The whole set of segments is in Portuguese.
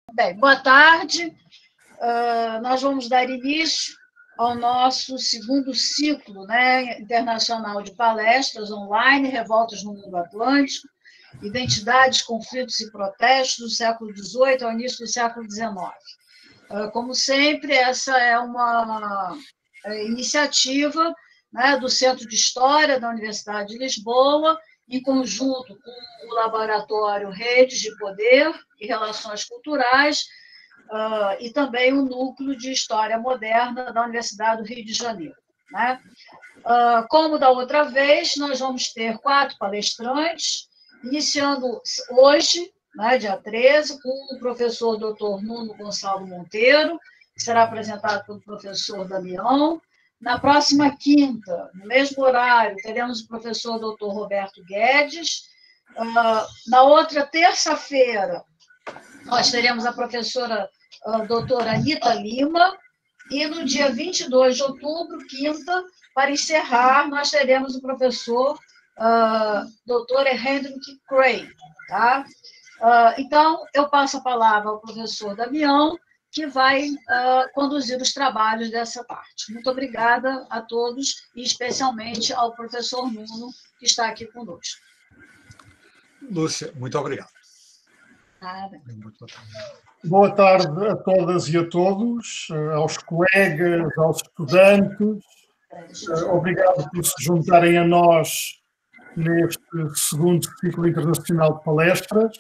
Bem, boa tarde. Nós vamos dar início ao nosso segundo ciclo, né, internacional de palestras online, Revoltas no Mundo Atlântico, Identidades, Conflitos e Protestos do século XVIII ao início do século XIX. Como sempre, essa é uma iniciativa, né, do Centro de História da Universidade de Lisboa, em conjunto com o Laboratório Redes de Poder e Relações Culturais, e também o Núcleo de História Moderna da Universidade do Rio de Janeiro. Né? Como da outra vez, nós vamos ter 4 palestrantes, iniciando hoje, né, dia 13, com o professor Dr. Nuno Gonçalo Monteiro, que será apresentado pelo professor Damião. Na próxima quinta, no mesmo horário, teremos o professor Dr. Roberto Guedes. Na outra terça-feira, nós teremos a professora doutora Anita Lima, e no dia 22 de outubro, quinta, para encerrar, nós teremos o professor doutor Hendrik Cray. Tá? Então, eu passo a palavra ao professor Damião, que vai conduzir os trabalhos dessa parte. Muito obrigada a todos, e especialmente ao professor Nuno, que está aqui conosco. Lúcia, muito obrigado. Nada. Boa tarde a todas e a todos, aos colegas, aos estudantes. Obrigado por se juntarem a nós neste segundo ciclo internacional de palestras.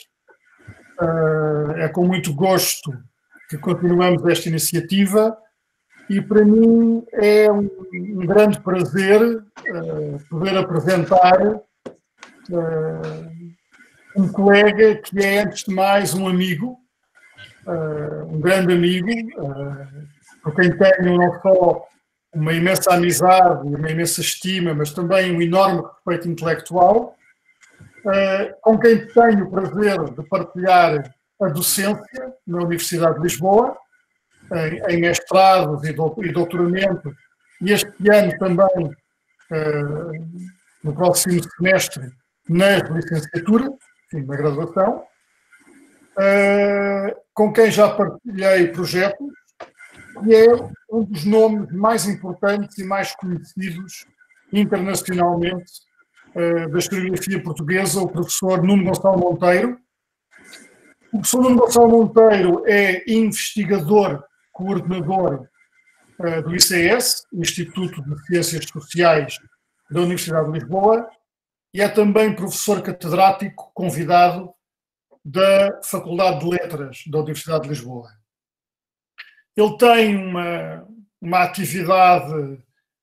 É com muito gosto que continuamos esta iniciativa e para mim é um grande prazer poder apresentar um colega que é, antes de mais, um amigo, um grande amigo, por quem tenho não só uma imensa amizade, uma imensa estima, mas também um enorme respeito intelectual, com quem tenho o prazer de partilhar a docência na Universidade de Lisboa, em mestrados e doutoramento, e este ano também, no próximo semestre, na licenciatura, enfim, na graduação, com quem já partilhei projetos, e é um dos nomes mais importantes e mais conhecidos internacionalmente da historiografia portuguesa, o professor Nuno Gonçalo Monteiro. O professor Nuno Gonçalo Monteiro é investigador, coordenador do ICS, Instituto de Ciências Sociais da Universidade de Lisboa, e é também professor catedrático convidado da Faculdade de Letras da Universidade de Lisboa. Ele tem uma atividade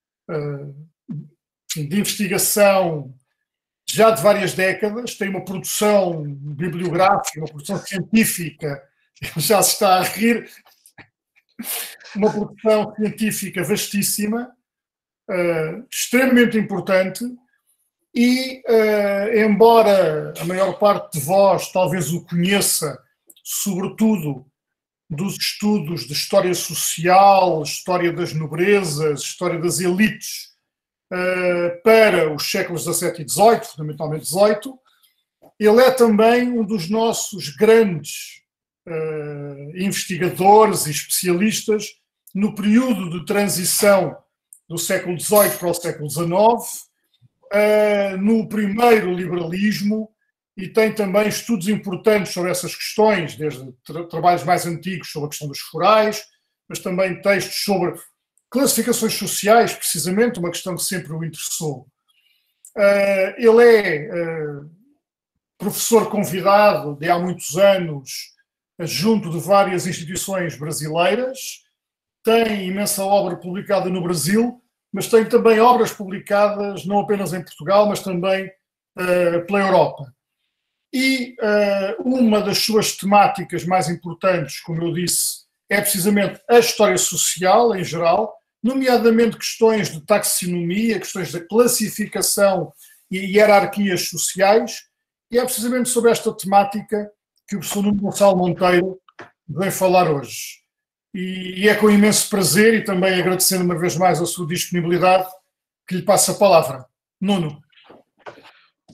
de investigação já de várias décadas, tem uma produção bibliográfica, uma produção científica, já se está a rir, uma produção científica vastíssima, extremamente importante, e, embora a maior parte de vós talvez o conheça, sobretudo dos estudos de história social, história das nobrezas, história das elites, para os séculos XVII e XVIII, fundamentalmente XVIII, ele é também um dos nossos grandes investigadores e especialistas no período de transição do século XVIII para o século XIX, no primeiro liberalismo, e tem também estudos importantes sobre essas questões, desde trabalhos mais antigos sobre a questão dos forais, mas também textos sobre classificações sociais, precisamente, uma questão que sempre o interessou. Ele é professor convidado de há muitos anos, junto de várias instituições brasileiras, tem imensa obra publicada no Brasil, mas tem também obras publicadas não apenas em Portugal, mas também pela Europa. E uma das suas temáticas mais importantes, como eu disse, é precisamente a história social em geral, nomeadamente questões de taxonomia, questões da classificação e hierarquias sociais, e é precisamente sobre esta temática que o professor Nuno Gonçalo Monteiro vem falar hoje. E é com imenso prazer, e também agradecendo uma vez mais a sua disponibilidade, que lhe passo a palavra. Nuno.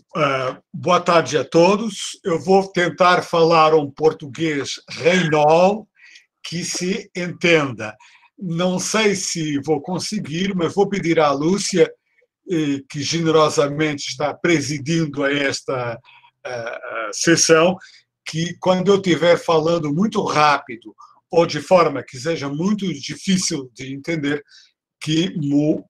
Boa tarde a todos. Eu vou tentar falar um português reinol que se entenda. Não sei se vou conseguir, mas vou pedir à Lúcia, que generosamente está presidindo a esta sessão, que quando eu estiver falando muito rápido ou de forma que seja muito difícil de entender, que me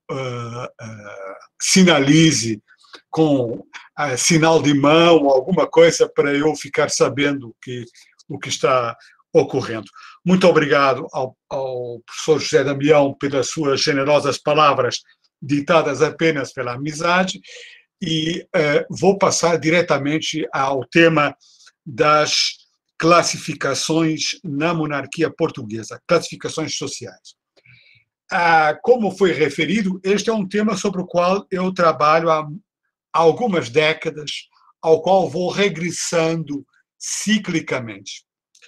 sinalize com sinal de mão, alguma coisa para eu ficar sabendo o que está ocorrendo. Muito obrigado ao professor José Damião pelas suas generosas palavras, ditadas apenas pela amizade, e vou passar diretamente ao tema das classificações na monarquia portuguesa, classificações sociais. Como foi referido, este é um tema sobre o qual eu trabalho há algumas décadas, ao qual vou regressando ciclicamente.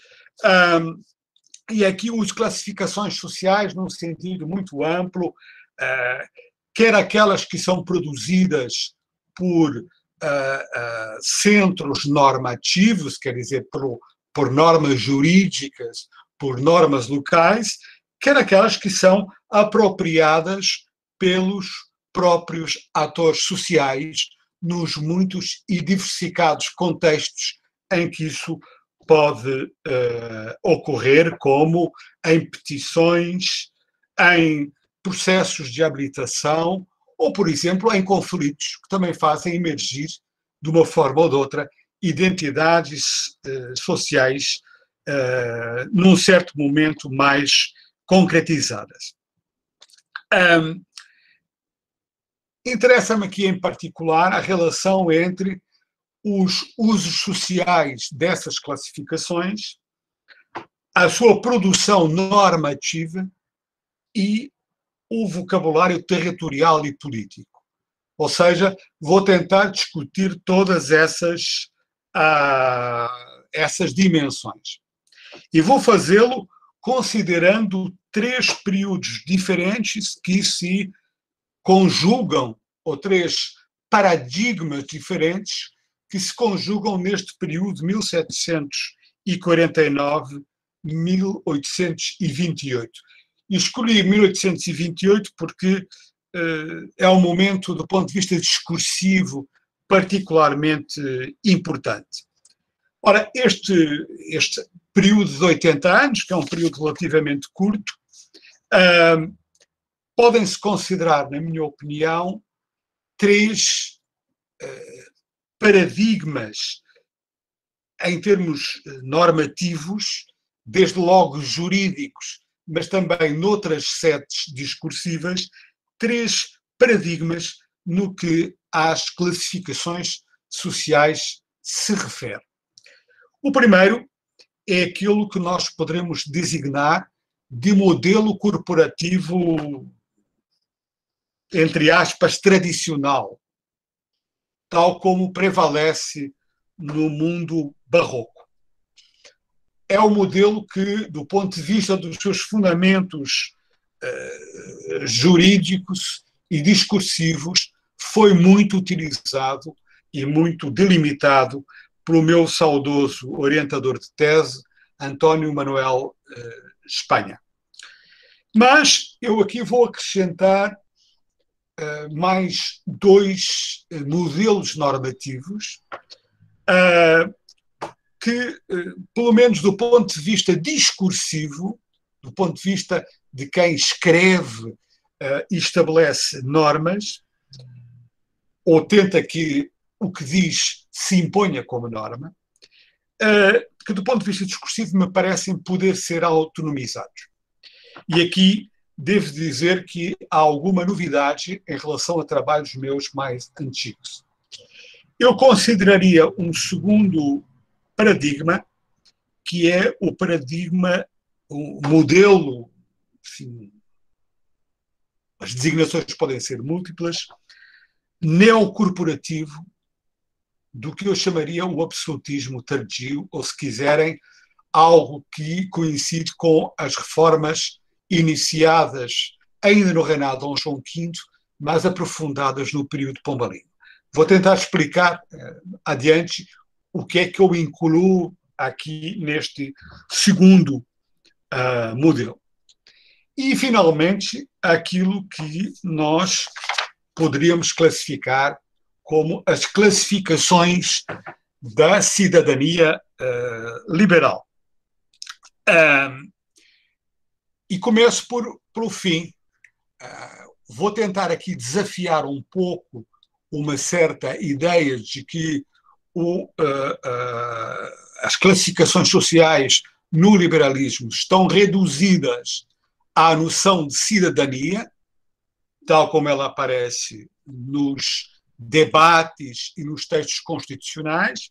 E aqui as classificações sociais, num sentido muito amplo, quer aquelas que são produzidas por centros normativos, quer dizer, por normas jurídicas, por normas locais, quer aquelas que são apropriadas pelos próprios atores sociais nos muitos e diversificados contextos em que isso pode ocorrer, como em petições, em processos de habilitação ou, por exemplo, em conflitos que também fazem emergir, de uma forma ou de outra, identidades sociais num certo momento mais concretizadas. Interessa-me aqui, em particular, a relação entre os usos sociais dessas classificações, a sua produção normativa e o vocabulário territorial e político. Ou seja, vou tentar discutir todas essas dimensões. E vou fazê-lo considerando três períodos diferentes que se conjugam, ou três paradigmas diferentes que se conjugam neste período de 1749-1828. E escolhi 1828 porque é um momento, do ponto de vista discursivo, particularmente importante. Ora, este período de 80 anos, que é um período relativamente curto, podem-se considerar, na minha opinião, três paradigmas em termos normativos, desde logo jurídicos, mas também noutras setes discursivas, três paradigmas no que às classificações sociais se refere. O primeiro é aquilo que nós poderemos designar de modelo corporativo, entre aspas, tradicional, tal como prevalece no mundo barroco. É um modelo que, do ponto de vista dos seus fundamentos jurídicos e discursivos, foi muito utilizado e muito delimitado pelo meu saudoso orientador de tese, António Manuel Espanha. Mas eu aqui vou acrescentar mais dois modelos normativos que, pelo menos do ponto de vista discursivo, do ponto de vista de quem escreve e estabelece normas, ou tenta que o que diz se imponha como norma, que do ponto de vista discursivo me parecem poder ser autonomizados. E aqui devo dizer que há alguma novidade em relação a trabalhos meus mais antigos. Eu consideraria um segundo paradigma, que é o paradigma, o modelo, enfim, as designações podem ser múltiplas, neocorporativo, do que eu chamaria o absolutismo tardio, ou, se quiserem, algo que coincide com as reformas iniciadas ainda no reinado de Dom João V, mas aprofundadas no período pombalino. Vou tentar explicar adiante o que é que eu incluo aqui neste segundo modelo. E, finalmente, aquilo que nós poderíamos classificar como as classificações da cidadania liberal. E começo pelo fim. Vou tentar aqui desafiar um pouco uma certa ideia de que as classificações sociais no liberalismo estão reduzidas à noção de cidadania, tal como ela aparece nos debates e nos textos constitucionais,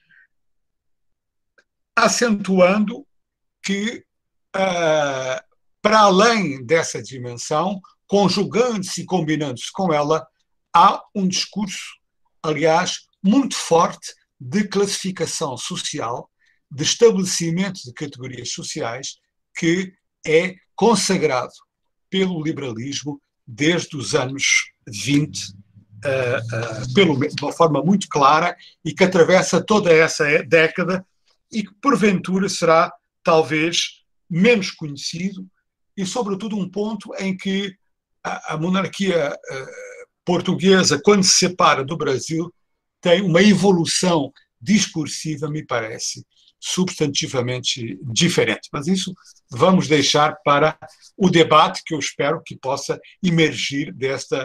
acentuando que, para além dessa dimensão, conjugando-se e combinando-se com ela, há um discurso, aliás, muito forte de classificação social, de estabelecimento de categorias sociais, que é consagrado pelo liberalismo desde os anos 20, de uma forma muito clara, e que atravessa toda essa década e que, porventura, será talvez menos conhecido, e, sobretudo, um ponto em que a monarquia portuguesa, quando se separa do Brasil, tem uma evolução discursiva, me parece, substantivamente diferente. Mas isso vamos deixar para o debate que eu espero que possa emergir desta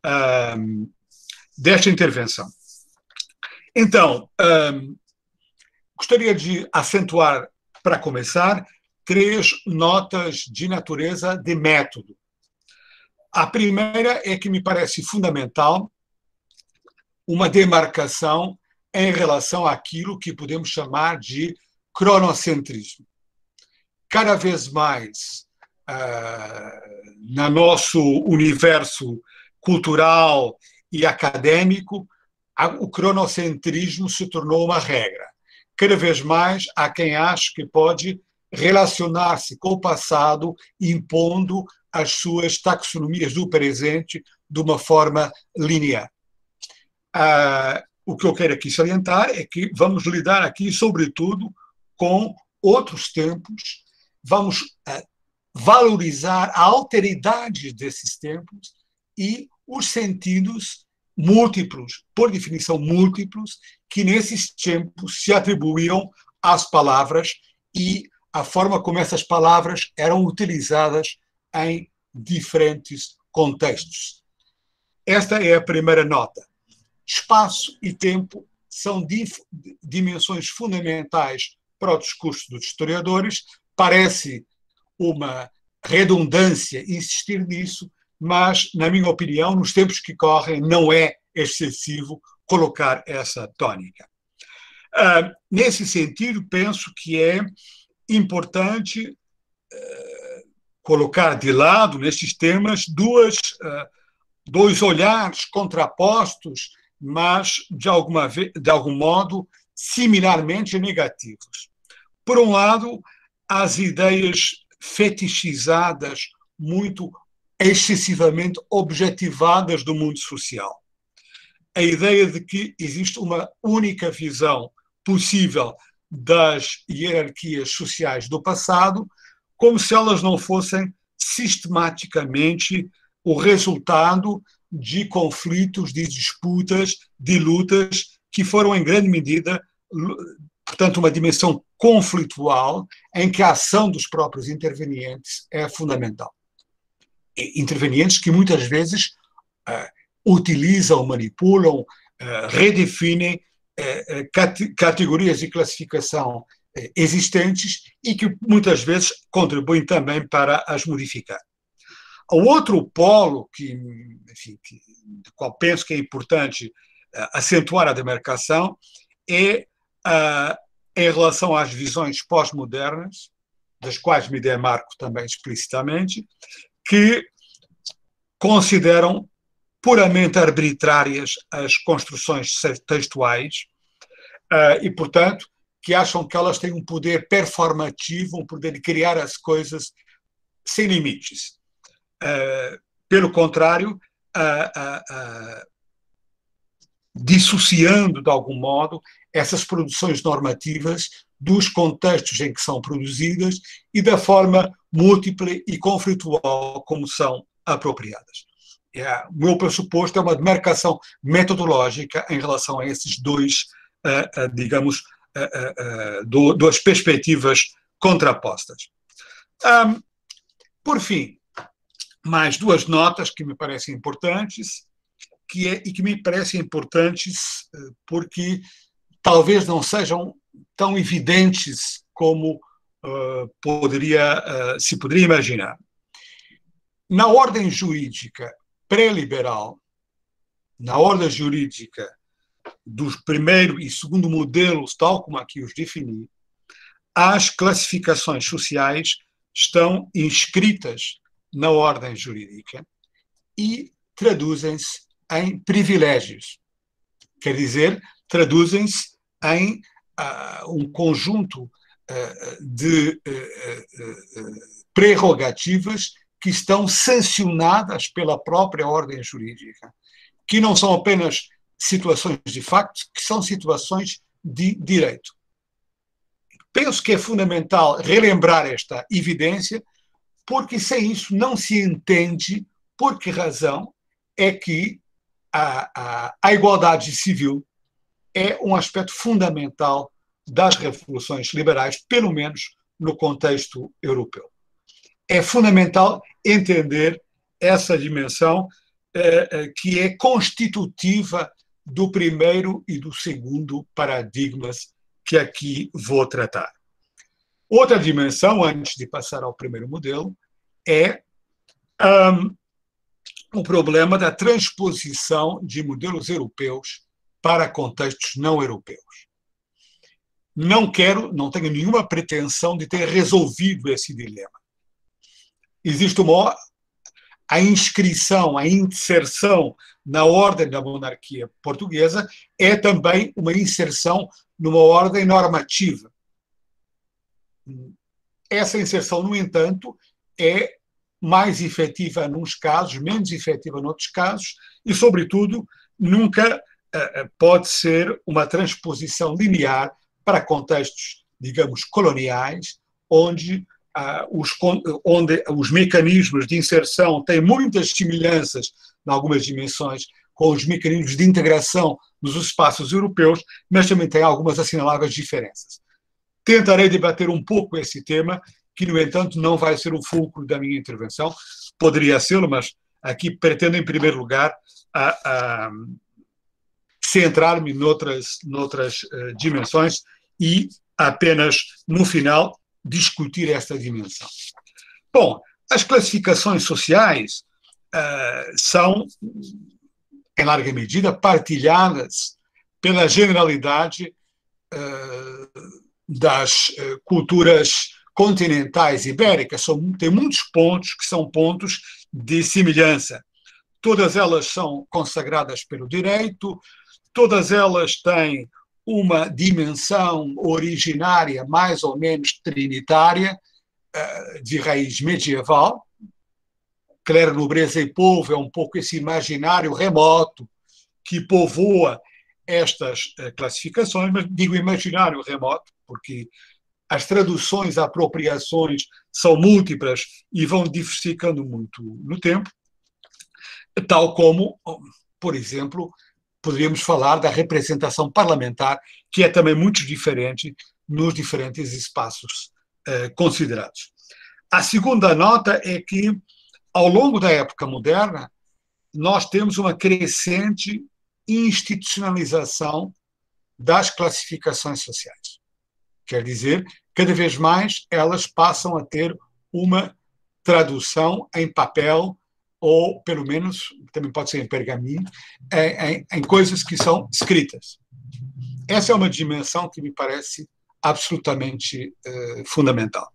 intervenção. Então, gostaria de acentuar, para começar, 3 notas de natureza de método. A primeira é que me parece fundamental uma demarcação em relação àquilo que podemos chamar de cronocentrismo. Cada vez mais, no nosso universo cultural e académico, o cronocentrismo se tornou uma regra. Cada vez mais há quem ache que pode relacionar-se com o passado impondo as suas taxonomias do presente de uma forma linear. O que eu quero aqui salientar é que vamos lidar aqui, sobretudo, com outros tempos, vamos valorizar a alteridade desses tempos e os sentidos múltiplos, por definição múltiplos, que nesses tempos se atribuíam às palavras e a forma como essas palavras eram utilizadas em diferentes contextos. Esta é a primeira nota. Espaço e tempo são dimensões fundamentais para o discurso dos historiadores. Parece uma redundância insistir nisso, mas, na minha opinião, nos tempos que correm, não é excessivo colocar essa tônica. Nesse sentido, penso que é importante colocar de lado, nestes temas, dois olhares contrapostos, mas, de algum modo, similarmente negativos. Por um lado, as ideias fetichizadas, muito excessivamente objetivadas do mundo social. A ideia de que existe uma única visão possível das hierarquias sociais do passado, como se elas não fossem sistematicamente o resultado de conflitos, de disputas, de lutas que foram, em grande medida, portanto, uma dimensão conflitual em que a ação dos próprios intervenientes é fundamental. Intervenientes que muitas vezes utilizam, manipulam, redefinem categorias de classificação existentes e que muitas vezes contribuem também para as modificar. O outro polo, do qual penso que é importante acentuar a demarcação, é em relação às visões pós-modernas, das quais me demarco também explicitamente, que consideram puramente arbitrárias as construções textuais e, portanto, que acham que elas têm um poder performativo, um poder de criar as coisas sem limites. Pelo contrário, dissociando, de algum modo, essas produções normativas dos contextos em que são produzidas e da forma múltipla e conflitual como são apropriadas. O meu pressuposto é uma demarcação metodológica em relação a esses dois, digamos, duas perspectivas contrapostas. Por fim, mais duas notas que me parecem importantes, e que me parecem importantes porque talvez não sejam tão evidentes como se poderia imaginar. Na ordem jurídica pré-liberal, na ordem jurídica dos primeiro e segundo modelos, tal como aqui os defini, as classificações sociais estão inscritas na ordem jurídica e traduzem-se em privilégios. Quer dizer, traduzem-se em um conjunto de prerrogativas que estão sancionadas pela própria ordem jurídica, que não são apenas situações de facto, que são situações de direito. Penso que é fundamental relembrar esta evidência, porque sem isso não se entende por que razão é que a igualdade civil é um aspecto fundamental das revoluções liberais, pelo menos no contexto europeu. É fundamental entender essa dimensão que é constitutiva do primeiro e do segundo paradigmas que aqui vou tratar. Outra dimensão, antes de passar ao primeiro modelo, é o problema da transposição de modelos europeus para contextos não europeus. Não tenho nenhuma pretensão de ter resolvido esse dilema. Existe a inscrição, a inserção na ordem da monarquia portuguesa é também uma inserção numa ordem normativa. Essa inserção, no entanto, é mais efetiva nos casos, menos efetiva noutros casos, e, sobretudo, nunca pode ser uma transposição linear para contextos, digamos, coloniais, onde os mecanismos de inserção têm muitas semelhanças, em algumas dimensões, com os mecanismos de integração nos espaços europeus, mas também têm algumas assinaláveis diferenças. Tentarei debater um pouco esse tema, que, no entanto, não vai ser o fulcro da minha intervenção. Poderia ser, mas aqui pretendo, em primeiro lugar, centrar-me noutras dimensões e apenas, no final, discutir esta dimensão. Bom, as classificações sociais são, em larga medida, partilhadas pela generalidade das culturas continentais ibéricas. Tem muitos pontos que são pontos de semelhança. Todas elas são consagradas pelo direito, todas elas têm uma dimensão originária mais ou menos trinitária, de raiz medieval. Clero, nobreza e povo é um pouco esse imaginário remoto que povoa estas classificações, mas digo imaginário remoto, porque as traduções, apropriações são múltiplas e vão diversificando muito no tempo, tal como, por exemplo, poderíamos falar da representação parlamentar, que é também muito diferente nos diferentes espaços considerados. A segunda nota é que, ao longo da época moderna, nós temos uma crescente institucionalização das classificações sociais. Quer dizer, cada vez mais elas passam a ter uma tradução em papel, ou, pelo menos, também pode ser em pergaminho, em coisas que são escritas. Essa é uma dimensão que me parece absolutamente fundamental.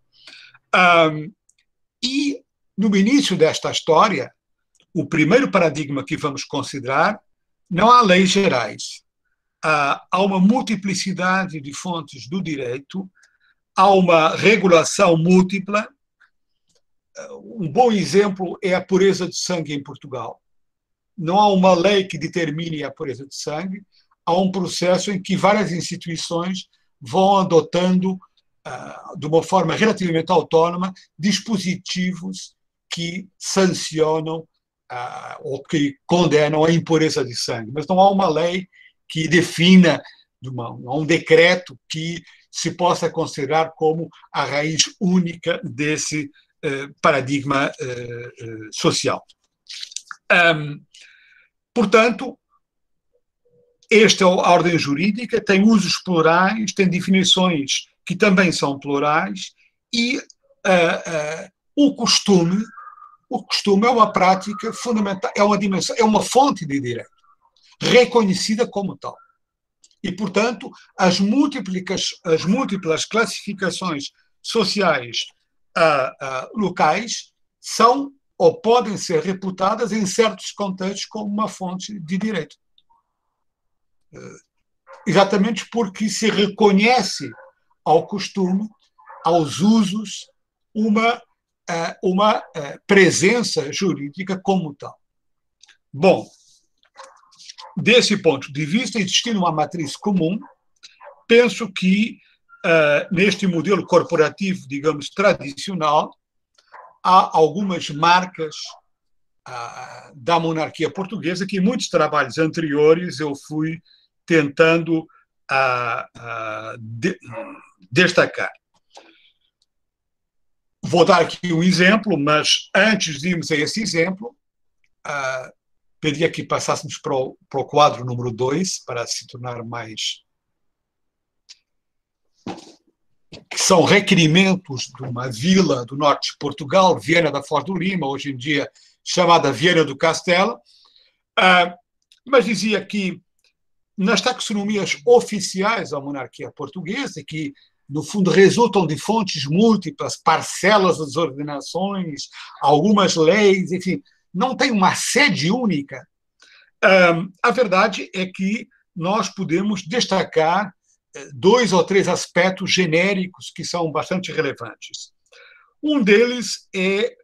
E, no início desta história, o primeiro paradigma que vamos considerar, não há leis gerais. Há uma multiplicidade de fontes do direito, há uma regulação múltipla. Um bom exemplo é a pureza de sangue em Portugal. não há uma lei que determine a pureza de sangue, há um processo em que várias instituições vão adotando, de uma forma relativamente autónoma, dispositivos que sancionam ou que condenam a impureza de sangue. Mas não há uma lei que defina, não há um decreto que se possa considerar como a raiz única desse paradigma social. Portanto, esta ordem jurídica tem usos plurais, tem definições que também são plurais, e o costume é uma prática fundamental, é uma dimensão, é uma fonte de direito, reconhecida como tal. E, portanto, as múltiplas classificações sociais locais são ou podem ser reputadas, em certos contextos, como uma fonte de direito. Exatamente porque se reconhece ao costume, aos usos, uma presença jurídica como tal. Bom, desse ponto de vista, existindo uma matriz comum, penso que, neste modelo corporativo, digamos, tradicional, há algumas marcas da monarquia portuguesa que, em muitos trabalhos anteriores, eu fui tentando destacar. Vou dar aqui um exemplo, mas antes de irmos a esse exemplo, pedia que passássemos para o quadro número 2, para se tornar mais... que são requerimentos de uma vila do norte de Portugal, Viana da Foz do Lima, hoje em dia chamada Viana do Castelo, mas dizia que nas taxonomias oficiais da monarquia portuguesa, que no fundo resultam de fontes múltiplas, parcelas das ordenações, algumas leis, enfim, não tem uma sede única. A verdade é que nós podemos destacar 2 ou 3 aspectos genéricos que são bastante relevantes. Um deles é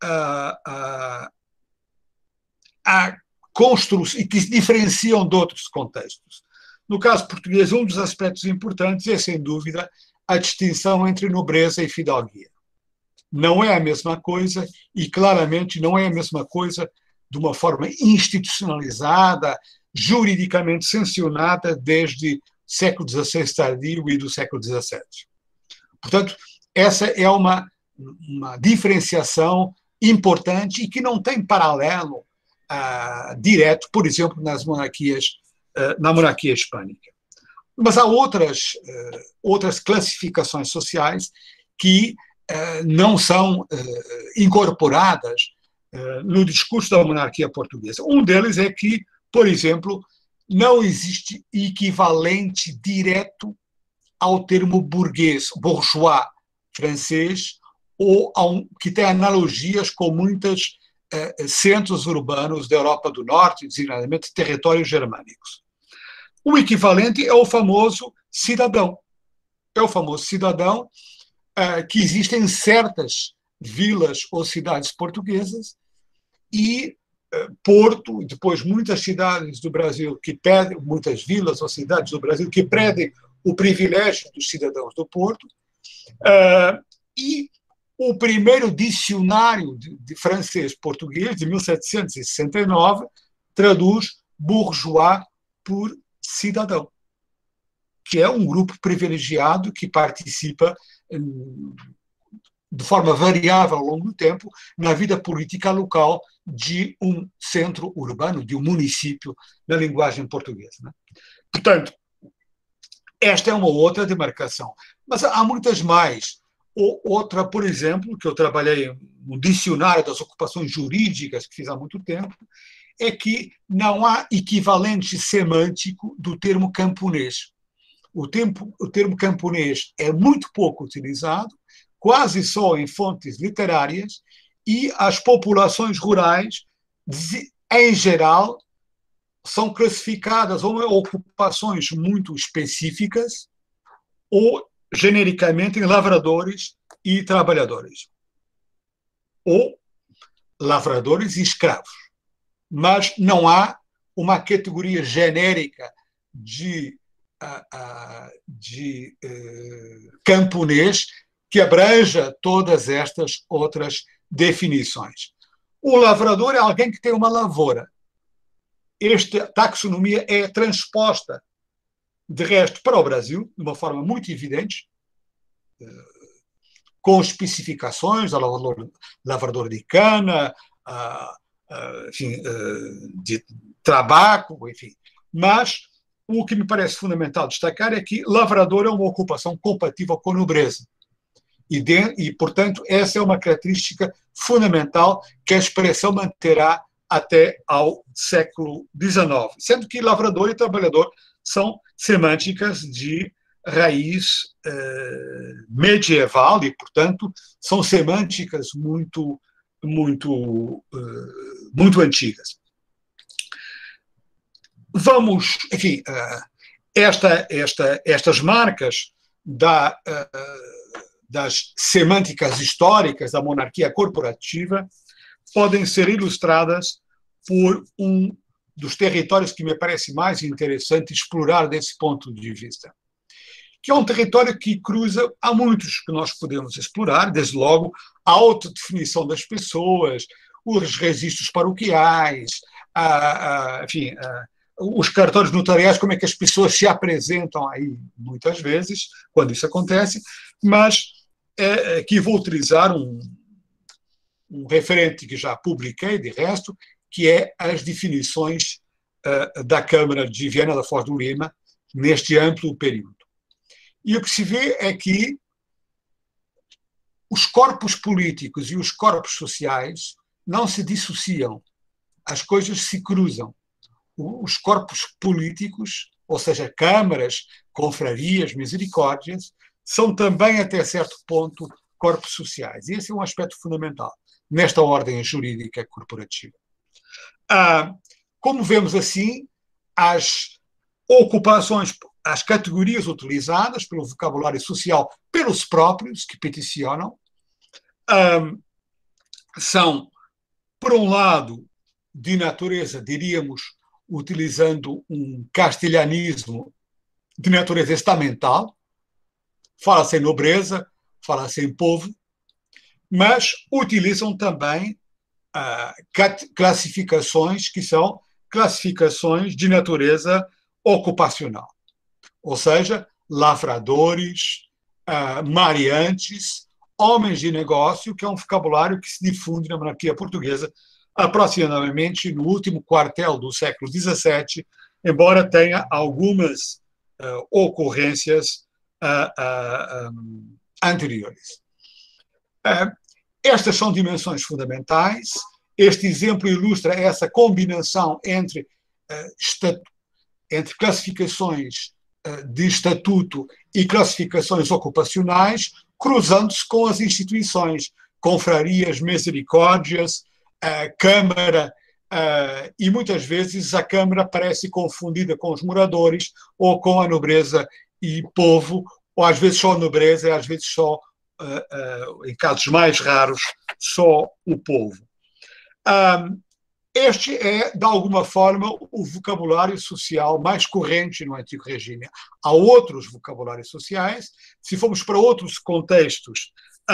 a construção, e que se diferenciam de outros contextos. No caso português, um dos aspectos importantes é, sem dúvida, a distinção entre nobreza e fidalguia. Não é a mesma coisa, e claramente não é a mesma coisa de uma forma institucionalizada, juridicamente sancionada desde o século XVI tardio e do século XVII. Portanto, essa é uma diferenciação importante e que não tem paralelo direto, por exemplo, na monarquia hispânica. Mas há outras classificações sociais que não são incorporadas no discurso da monarquia portuguesa. Um deles é que, por exemplo, não existe equivalente direto ao termo burguês, bourgeois francês, ou que tem analogias com muitos centros urbanos da Europa do Norte, designadamente territórios germânicos. O equivalente é o famoso cidadão. É o famoso cidadão que existe em certas vilas ou cidades portuguesas, e Porto, e depois muitas cidades do Brasil que pedem, muitas vilas ou cidades do Brasil que pedem o privilégio dos cidadãos do Porto, e o primeiro dicionário de francês-português, de 1769, traduz bourgeois por cidadão, que é um grupo privilegiado que participa de forma variável ao longo do tempo na vida política local de um centro urbano, de um município, na linguagem portuguesa, né? Portanto, esta é uma outra demarcação. Mas há muitas mais. Outra, por exemplo, que eu trabalhei no dicionário das ocupações jurídicas, que fiz há muito tempo, é que não há equivalente semântico do termo camponês. O termo camponês é muito pouco utilizado, quase só em fontes literárias, e as populações rurais, em geral, são classificadas ou em ocupações muito específicas ou, genericamente, em lavradores e trabalhadores. Ou lavradores e escravos. mas não há uma categoria genérica de camponês que abranja todas estas outras definições. O lavrador é alguém que tem uma lavoura. Esta taxonomia é transposta, de resto, para o Brasil, de uma forma muito evidente, com especificações, lavrador de cana, enfim, de tabaco, enfim. Mas o que me parece fundamental destacar é que lavrador é uma ocupação compatível com a nobreza. E, portanto, essa é uma característica fundamental que a expressão manterá até ao século XIX, sendo que lavrador e trabalhador são semânticas de raiz medieval e, portanto, são semânticas muito antigas. Vamos, enfim, estas marcas das semânticas históricas da monarquia corporativa podem ser ilustradas por um dos territórios que me parece mais interessante explorar desse ponto de vista, que é um território que cruza, há muitos que nós podemos explorar, desde logo a autodefinição das pessoas, os registros paroquiais, enfim, os cartórios notariais, como é que as pessoas se apresentam aí, muitas vezes, quando isso acontece, mas aqui vou utilizar um referente que já publiquei, de resto, que é as definições da Câmara de Viana da Foz do Lima neste amplo período. E o que se vê é que os corpos políticos e os corpos sociais não se dissociam, as coisas se cruzam. Os corpos políticos, ou seja, câmaras, confrarias, misericórdias, são também, até certo ponto, corpos sociais. E esse é um aspecto fundamental nesta ordem jurídica corporativa. Como vemos assim, as ocupações, as categorias utilizadas pelo vocabulário social pelos próprios que peticionam são, por um lado, de natureza, diríamos, utilizando um castelhanismo de natureza estamental, fala-se em nobreza, fala-se em povo, mas utilizam também classificações que são classificações de natureza ocupacional, ou seja, lavradores, mariantes, homens de negócio, que é um vocabulário que se difunde na monarquia portuguesa aproximadamente no último quartel do século XVII, embora tenha algumas ocorrências anteriores. Estas são dimensões fundamentais. Este exemplo ilustra essa combinação entre classificações de estatuto e classificações ocupacionais, cruzando-se com as instituições, confrarias, misericórdias, Câmara, e muitas vezes a Câmara parece confundida com os moradores ou com a nobreza e povo, ou às vezes só a nobreza e às vezes só, em casos mais raros, só o povo. Este é, de alguma forma, o vocabulário social mais corrente no antigo regime. Há outros vocabulários sociais. Se formos para outros contextos,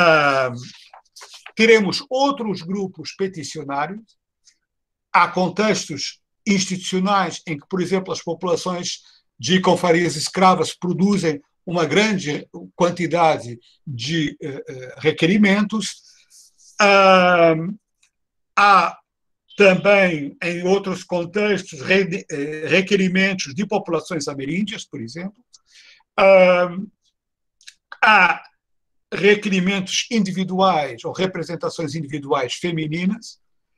teremos outros grupos peticionários. Há contextos institucionais em que, por exemplo, as populações de confrarias escravas produzem uma grande quantidade de requerimentos. Há também, em outros contextos, requerimentos de populações ameríndias, por exemplo. Há requerimentos individuais ou representações individuais femininas.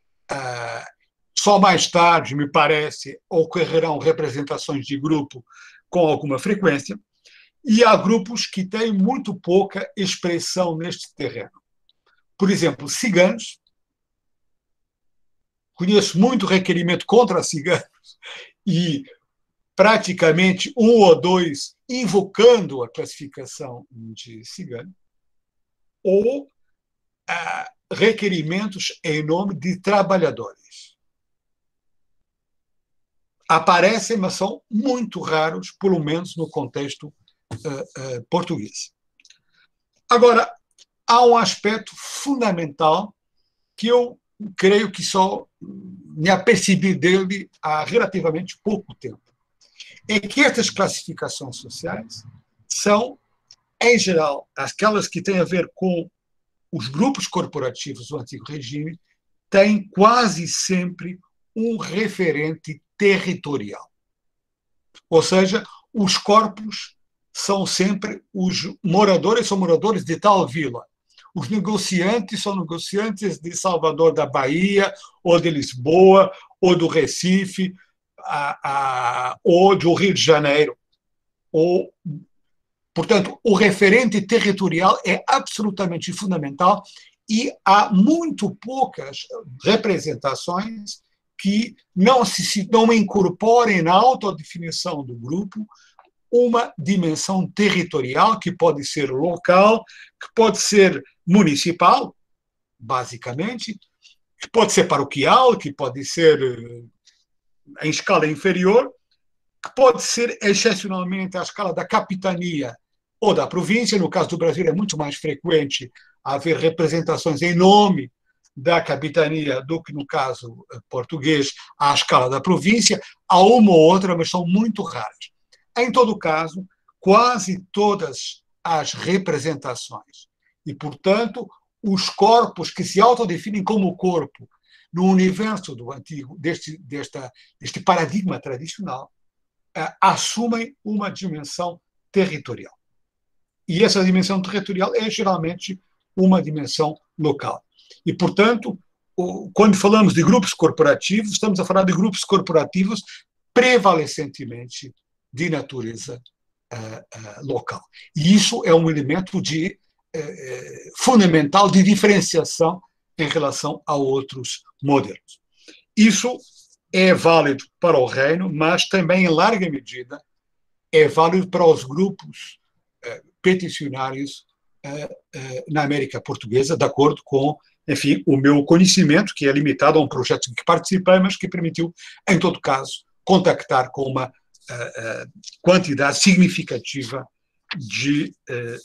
Só mais tarde, me parece, ocorrerão representações de grupo com alguma frequência. E há grupos que têm muito pouca expressão neste terreno. Por exemplo, ciganos. Conheço muito requerimento contra ciganos e praticamente um ou dois invocando a classificação de cigano, ou requerimentos em nome de trabalhadores. aparecem, mas são muito raros, pelo menos no contexto português. Agora, há um aspecto fundamental que eu creio que só me apercebi dele há relativamente pouco tempo. É que estas classificações sociais são, em geral, aquelas que têm a ver com os grupos corporativos do antigo regime, têm quase sempre um referente territorial. Ou seja, os corpos são sempre os moradores, são moradores de tal vila. Os negociantes são negociantes de Salvador da Bahia, ou de Lisboa, ou do Recife, ou do Rio de Janeiro. Portanto, o referente territorial é absolutamente fundamental e há muito poucas representações que não incorporem na autodefinição do grupo uma dimensão territorial, que pode ser local, que pode ser municipal, basicamente, que pode ser paroquial, que pode ser em escala inferior, que pode ser excepcionalmente à escala da capitania ou da província. No caso do Brasil é muito mais frequente haver representações em nome da capitania do que no caso português à escala da província. Há uma ou outra, mas são muito raras. Em todo caso, quase todas as representações e, portanto, os corpos que se autodefinem como corpo no universo do antigo, deste paradigma tradicional, assumem uma dimensão territorial. E essa dimensão territorial é geralmente uma dimensão local. E, portanto, quando falamos de grupos corporativos, estamos a falar de grupos corporativos prevalentemente de natureza local. E isso é um elemento fundamental de diferenciação em relação a outros modelos. Isso é válido para o reino, mas também, em larga medida, é válido para os grupos peticionários na América Portuguesa, de acordo com, enfim, o meu conhecimento, que é limitado a um projeto em que participei, mas que permitiu, em todo caso, contactar com uma quantidade significativa de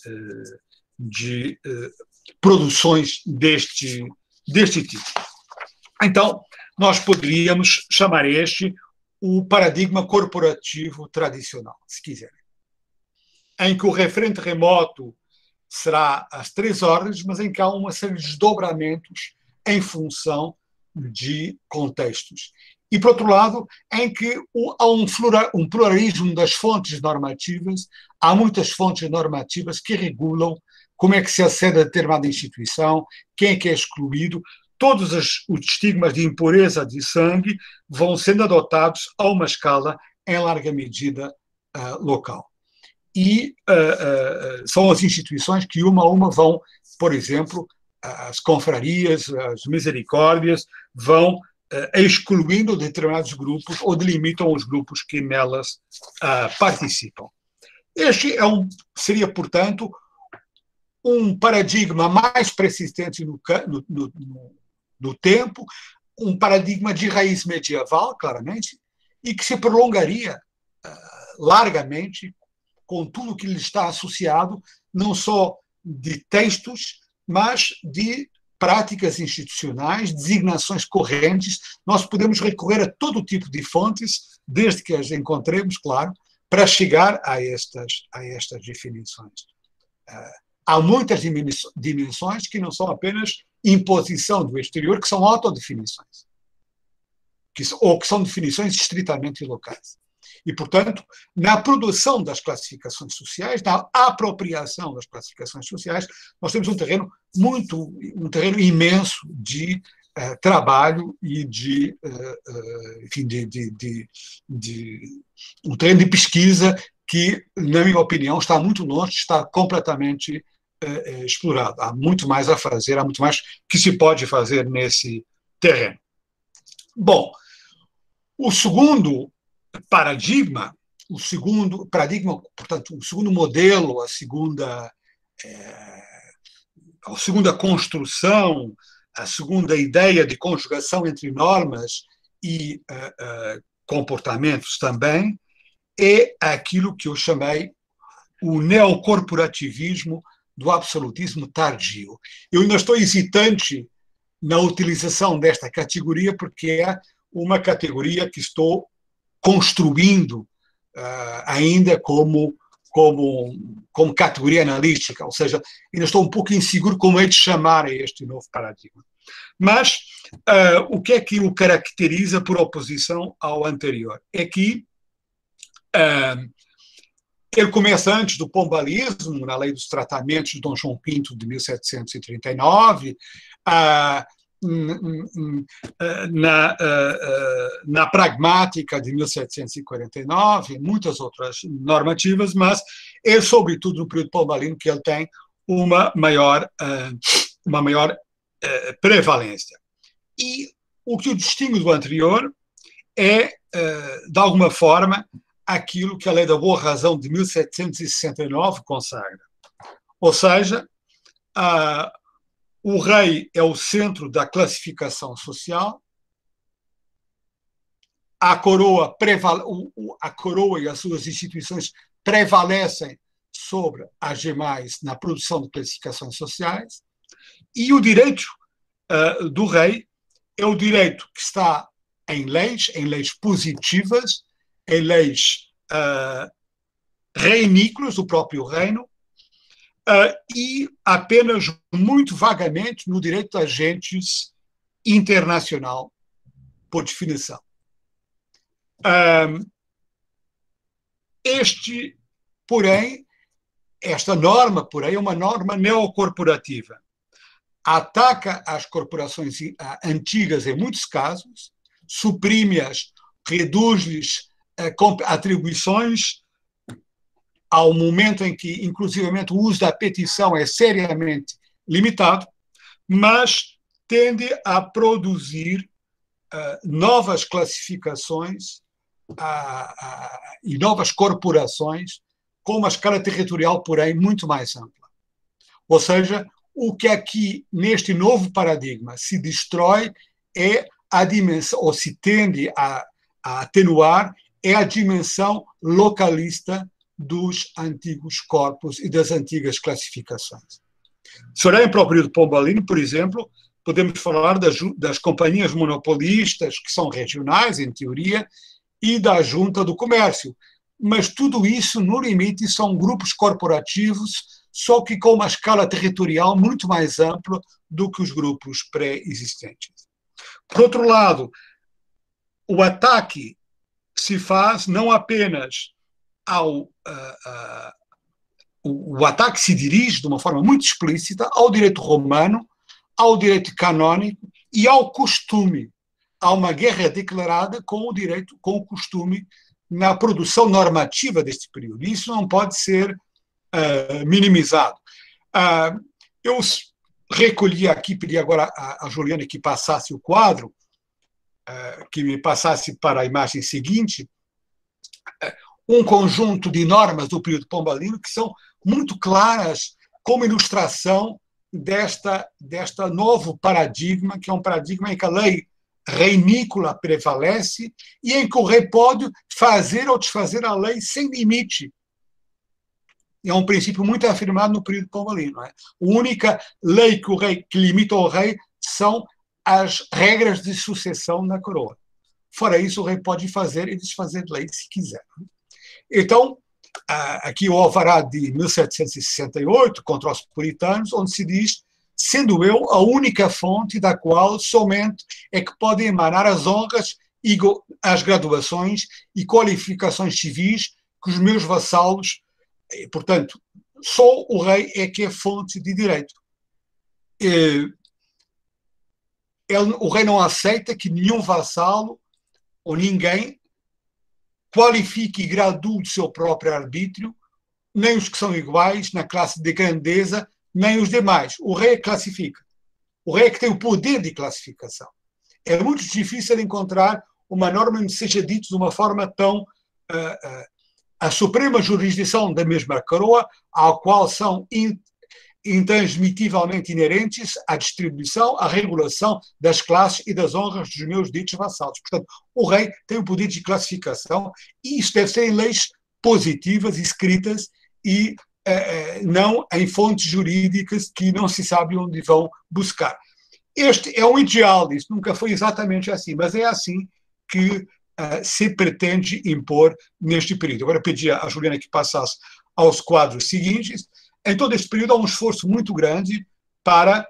produções deste tipo. Então, nós poderíamos chamar este o paradigma corporativo tradicional, se quiserem, em que o referente remoto será às 3 ordens, mas em que há uma série de desdobramentos em função de contextos. E, por outro lado, em que há um pluralismo das fontes normativas, há muitas fontes normativas que regulam como é que se acede a determinada instituição, quem é que é excluído. Todos os estigmas de impureza de sangue vão sendo adotados a uma escala, em larga medida, local. E são as instituições que, uma a uma, vão, por exemplo, as confrarias, as misericórdias, vão excluindo determinados grupos ou delimitam os grupos que nelas participam. Este seria, portanto, um paradigma mais persistente no tempo, um paradigma de raiz medieval, claramente, e que se prolongaria largamente com tudo que lhe está associado, não só de textos, mas de práticas institucionais, designações correntes. Nós podemos recorrer a todo tipo de fontes, desde que as encontremos, claro, para chegar a estas definições. Há muitas dimensões que não são apenas imposição do exterior, que são autodefinições, ou que são definições estritamente locais. E, portanto, na produção das classificações sociais, na apropriação das classificações sociais, nós temos um terreno imenso de trabalho e um terreno de pesquisa que, na minha opinião, está muito longe de estar completamente explorado. Há muito mais a fazer, há muito mais que se pode fazer nesse terreno. Bom, o segundo paradigma, portanto, o segundo modelo, a segunda construção, a segunda ideia de conjugação entre normas e comportamentos também, é aquilo que eu chamei o neocorporativismo do absolutismo tardio. Eu ainda estou hesitante na utilização desta categoria, porque é uma categoria que estou construindo ainda como categoria analítica, ou seja, ainda estou um pouco inseguro como é de chamar a este novo paradigma. Mas o que é que o caracteriza por oposição ao anterior? É que ele começa antes do pombalismo, na Lei dos Tratamentos de Dom João V de 1739, na pragmática de 1749, muitas outras normativas, mas é sobretudo no período pombalino que ele tem uma maior prevalência. E o que o distingue do anterior é, de alguma forma, aquilo que a Lei da Boa Razão de 1769 consagra. Ou seja, o rei é o centro da classificação social, a coroa e as suas instituições prevalecem sobre as demais na produção de classificações sociais, e o direito do rei é o direito que está em leis positivas, em leis reinícolas do próprio reino, e apenas muito vagamente no direito de agentes internacional, por definição. Esta norma, porém, é uma norma neocorporativa. Ataca as corporações antigas em muitos casos, suprime-as, reduz-lhes atribuições, ao momento em que, inclusivamente, o uso da petição é seriamente limitado, mas tende a produzir novas classificações e novas corporações com uma escala territorial, porém, muito mais ampla. Ou seja, o que aqui, neste novo paradigma, se destrói é a dimensão, ou se tende a atenuar, é a dimensão localista dos antigos corpos e das antigas classificações. Se olharem para o período pombalino, por exemplo, podemos falar das companhias monopolistas, que são regionais, em teoria, e da junta do comércio. Mas tudo isso, no limite, são grupos corporativos, só que com uma escala territorial muito mais ampla do que os grupos pré-existentes. Por outro lado, o ataque se faz não apenas o ataque se dirige de uma forma muito explícita ao direito romano, ao direito canónico e ao costume. Há uma guerra declarada com o costume na produção normativa deste período. Isso não pode ser minimizado. Eu recolhi aqui, pedi agora a Juliana que passasse o quadro, que me passasse para a imagem seguinte, um conjunto de normas do período pombalino que são muito claras como ilustração desta novo paradigma, que é um paradigma em que a lei reinícola prevalece e em que o rei pode fazer ou desfazer a lei sem limite. É um princípio muito afirmado no período pombalino. A única lei que limita o rei são as regras de sucessão na coroa. Fora isso, o rei pode fazer e desfazer lei se quiser. Então, aqui o alvará de 1768 contra os puritanos, onde se diz: sendo eu a única fonte da qual somente é que podem emanar as honras, e as graduações e qualificações civis que os meus vassalos, portanto, só o rei é que é fonte de direito. O rei não aceita que nenhum vassalo ou ninguém qualifique e gradue de seu próprio arbítrio, nem os que são iguais na classe de grandeza, nem os demais. O rei classifica. O rei é que tem o poder de classificação. É muito difícil encontrar uma norma que seja dita de uma forma tão... a suprema jurisdição da mesma coroa, à qual são intransmitivelmente inerentes à distribuição, à regulação das classes e das honras dos meus ditos vassalos. Portanto, o rei tem o poder de classificação e isso deve ser em leis positivas, escritas e não em fontes jurídicas que não se sabe onde vão buscar. Este é um ideal, isso nunca foi exatamente assim, mas é assim que se pretende impor neste período. Agora pedia à Juliana que passasse aos quadros seguintes. Em todo este período há um esforço muito grande para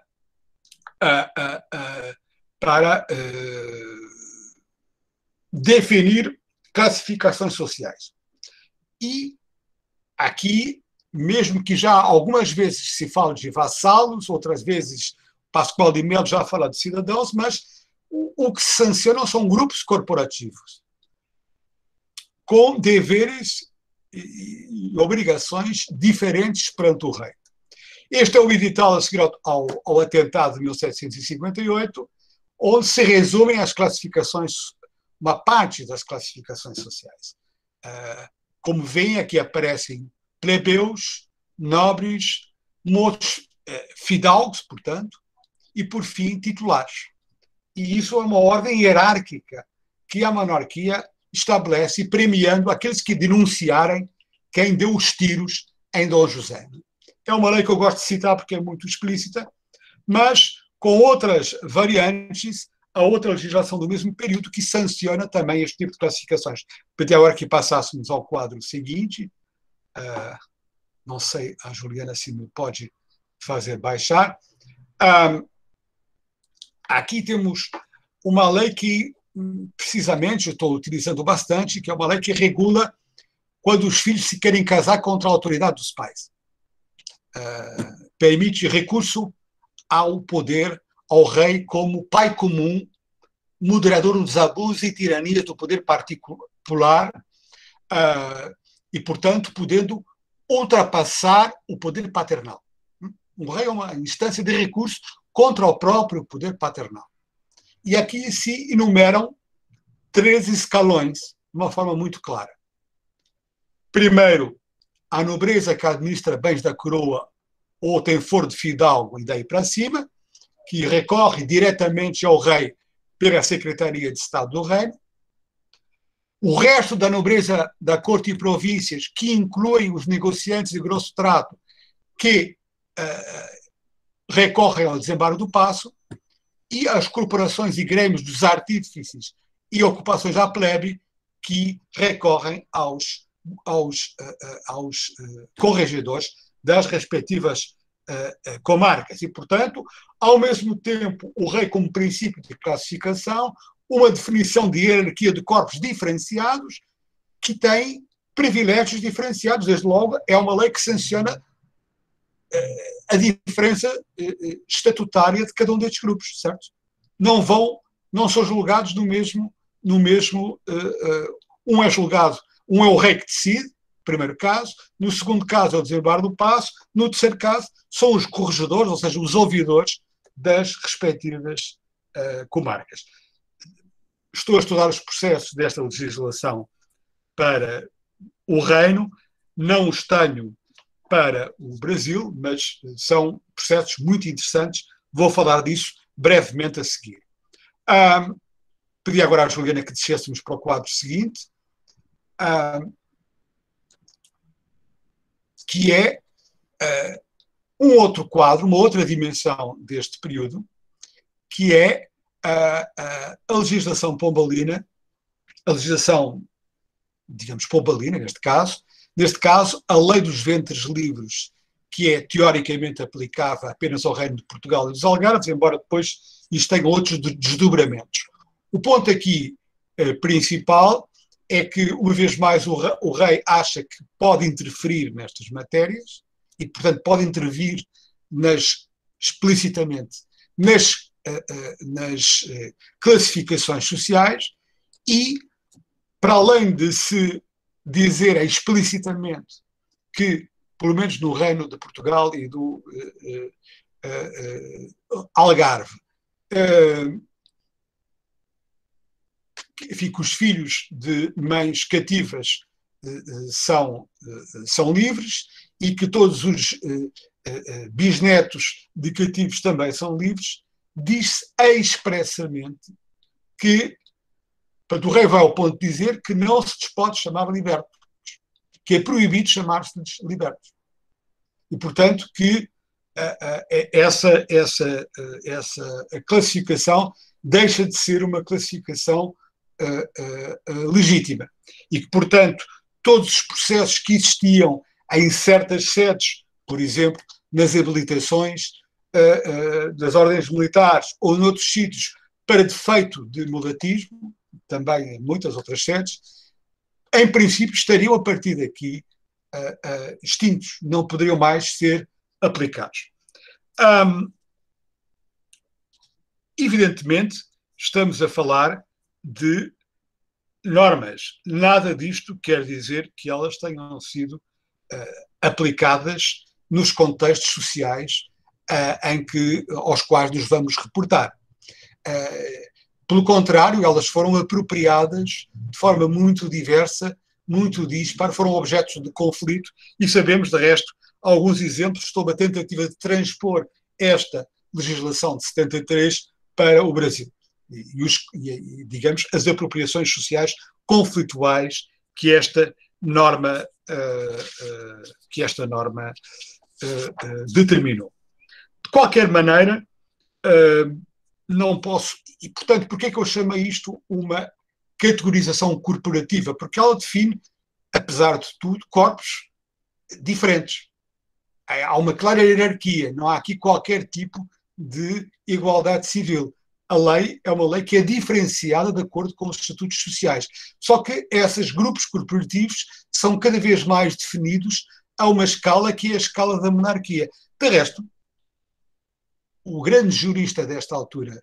definir classificações sociais. E aqui, mesmo que já algumas vezes se fale de vassalos, outras vezes Pascoal de Melo já fala de cidadãos, mas o que se sancionam são grupos corporativos com deveres e obrigações diferentes perante o rei. Este é o edital a seguir ao atentado de 1758, onde se resumem as classificações, uma parte das classificações sociais. Como veem, aqui aparecem plebeus, nobres, motos, fidalgos, portanto, e, por fim, titulares. E isso é uma ordem hierárquica que a monarquia estabelece, premiando aqueles que denunciarem quem deu os tiros em Dom José. É uma lei que eu gosto de citar porque é muito explícita, mas com outras variantes, a outra legislação do mesmo período que sanciona também este tipo de classificações. Pedi agora que passássemos ao quadro seguinte. Não sei, a Juliana se me pode fazer baixar. Aqui temos uma lei que, precisamente, eu estou utilizando bastante, que é uma lei que regula quando os filhos se querem casar contra a autoridade dos pais. Permite recurso ao poder, ao rei, como pai comum, moderador dos abusos e tiranias do poder particular, e, portanto, podendo ultrapassar o poder paternal. O rei é uma instância de recurso contra o próprio poder paternal. E aqui se enumeram 3 escalões, de uma forma muito clara. Primeiro, a nobreza que administra bens da coroa ou tem foro de fidalgo e daí para cima, que recorre diretamente ao rei pela Secretaria de Estado do Reino. O resto da nobreza da corte e províncias, que incluem os negociantes de grosso trato, que recorrem ao desembargo do Paço, e as corporações e grêmios dos artífices e ocupações à plebe, que recorrem aos corregedores das respectivas comarcas. E, portanto, ao mesmo tempo, o rei como princípio de classificação, uma definição de hierarquia de corpos diferenciados, que tem privilégios diferenciados. Desde logo, é uma lei que sanciona a diferença estatutária de cada um destes grupos, certo? Não são julgados no mesmo um é julgado, um é o rei que decide, primeiro caso, no segundo caso é o desembargo do Paço, no terceiro caso são os corregedores, ou seja, os ouvidores das respectivas comarcas. Estou a estudar os processos desta legislação para o Reino, não os tenho para o Brasil, mas são processos muito interessantes, vou falar disso brevemente a seguir. Pedi agora à Juliana que descêssemos para o quadro seguinte, que é um outro quadro, uma outra dimensão deste período, que é a legislação pombalina, a legislação, digamos, pombalina, neste caso, a lei dos ventres livres, que é teoricamente aplicável apenas ao Reino de Portugal e dos Algarves, embora depois isto tenha outros desdobramentos. O ponto aqui principal é que, uma vez mais, o rei acha que pode interferir nestas matérias e, portanto, pode intervir explicitamente nas classificações sociais e, para além de se dizer explicitamente que, pelo menos no Reino de Portugal e do Algarve, enfim, que os filhos de mães cativas são livres e que todos os bisnetos de cativos também são livres, diz-se expressamente que, portanto, o rei vai ao ponto de dizer que não se lhes pode chamar libertos, que é proibido chamar-se-lhes libertos. E, portanto, que essa classificação deixa de ser uma classificação legítima. E que, portanto, todos os processos que existiam em certas sedes, por exemplo, nas habilitações das ordens militares ou noutros sítios para defeito de mudatismo, também em muitas outras sedes, em princípio estariam a partir daqui extintos, não poderiam mais ser aplicados. Evidentemente, estamos a falar de normas. Nada disto quer dizer que elas tenham sido aplicadas nos contextos sociais aos quais nos vamos reportar. Pelo contrário, elas foram apropriadas de forma muito diversa, muito dispar, foram objetos de conflito e sabemos, de resto, alguns exemplos sobre a tentativa de transpor esta legislação de 73 para o Brasil. E digamos, as apropriações sociais conflituais que esta norma determinou. De qualquer maneira, não posso... E, portanto, porquê é que eu chamo isto uma categorização corporativa? Porque ela define, apesar de tudo, corpos diferentes. Há uma clara hierarquia, não há aqui qualquer tipo de igualdade civil. A lei é uma lei que é diferenciada de acordo com os estatutos sociais. Só que esses grupos corporativos são cada vez mais definidos a uma escala que é a escala da monarquia. De resto, o grande jurista desta altura,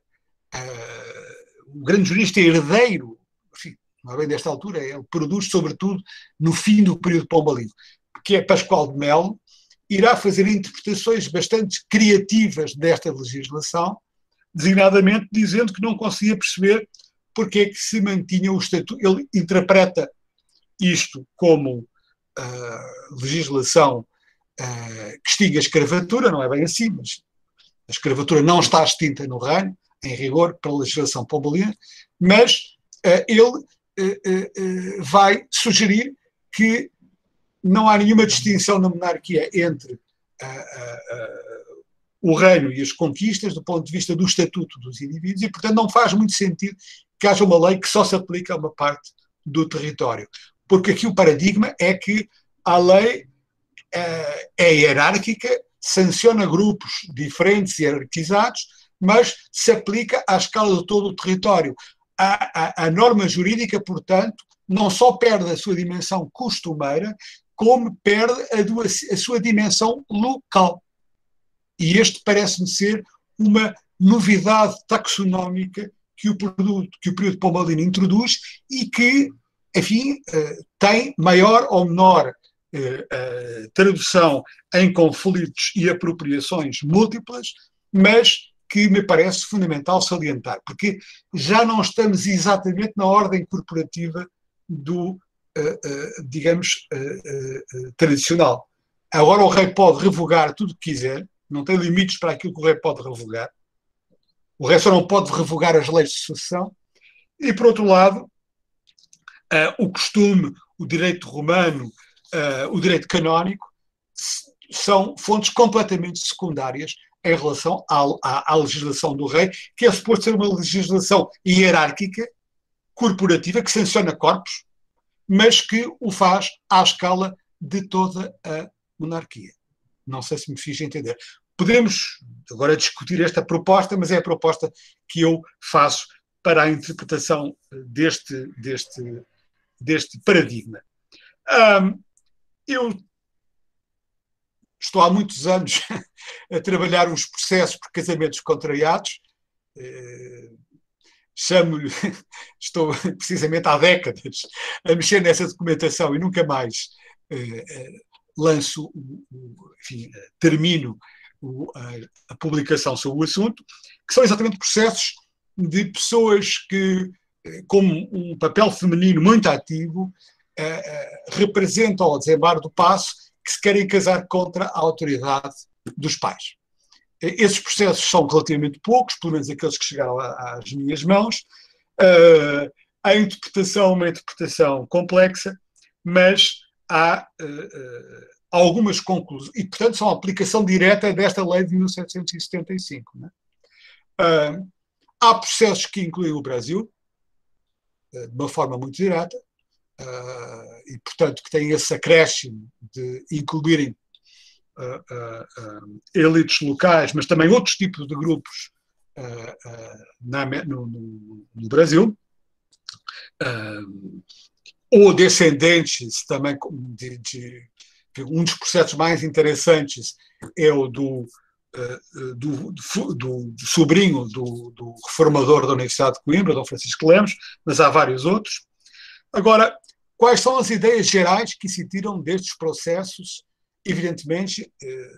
o grande jurista herdeiro, enfim, não é bem desta altura, ele produz sobretudo no fim do período Pombalivo, que é Pascoal de Melo, irá fazer interpretações bastante criativas desta legislação, designadamente dizendo que não conseguia perceber porque é que se mantinha o estatuto. Ele interpreta isto como legislação que extingue a escravatura, não é bem assim, mas a escravatura não está extinta no reino, em rigor, pela legislação pombalina, mas ele vai sugerir que não há nenhuma distinção na monarquia entre o reino e as conquistas do ponto de vista do estatuto dos indivíduos e, portanto, não faz muito sentido que haja uma lei que só se aplica a uma parte do território. Porque aqui o paradigma é que a lei é hierárquica, sanciona grupos diferentes e hierarquizados, mas se aplica à escala de todo o território. A norma jurídica, portanto, não só perde a sua dimensão costumeira, como perde a sua dimensão local. E este parece-me ser uma novidade taxonómica que o período pombalino introduz e que, enfim, tem maior ou menor tradução em conflitos e apropriações múltiplas, mas que me parece fundamental salientar, porque já não estamos exatamente na ordem corporativa do, digamos, tradicional. Agora o rei pode revogar tudo o que quiser, não tem limites para aquilo que o rei pode revogar. O rei só não pode revogar as leis de sucessão. E, por outro lado, o costume, o direito romano, o direito canónico, são fontes completamente secundárias em relação à legislação do rei, que é suposto ser uma legislação hierárquica, corporativa, que sanciona corpos, mas que o faz à escala de toda a monarquia. Não sei se me fiz entender. Podemos agora discutir esta proposta, mas é a proposta que eu faço para a interpretação deste paradigma. Eu estou há muitos anos a trabalhar os processos por casamentos contrariados. Chamo-lhe, estou precisamente há décadas a mexer nessa documentação e nunca mais lanço, enfim, termino a publicação sobre o assunto, que são exatamente processos de pessoas que, com um papel feminino muito ativo, representam ao desembargo do Paço que se querem casar contra a autoridade dos pais. Esses processos são relativamente poucos, pelo menos aqueles que chegaram às minhas mãos. A interpretação é uma interpretação complexa, mas há algumas conclusões, e, portanto, são a aplicação direta desta lei de 1775. Né? Há processos que incluem o Brasil, de uma forma muito direta, e, portanto, que têm esse acréscimo de incluírem elites locais, mas também outros tipos de grupos no Brasil, ou descendentes também um dos processos mais interessantes é o do sobrinho do reformador da Universidade de Coimbra, Dom Francisco Lemos, mas há vários outros. Agora, quais são as ideias gerais que se tiram destes processos? Evidentemente,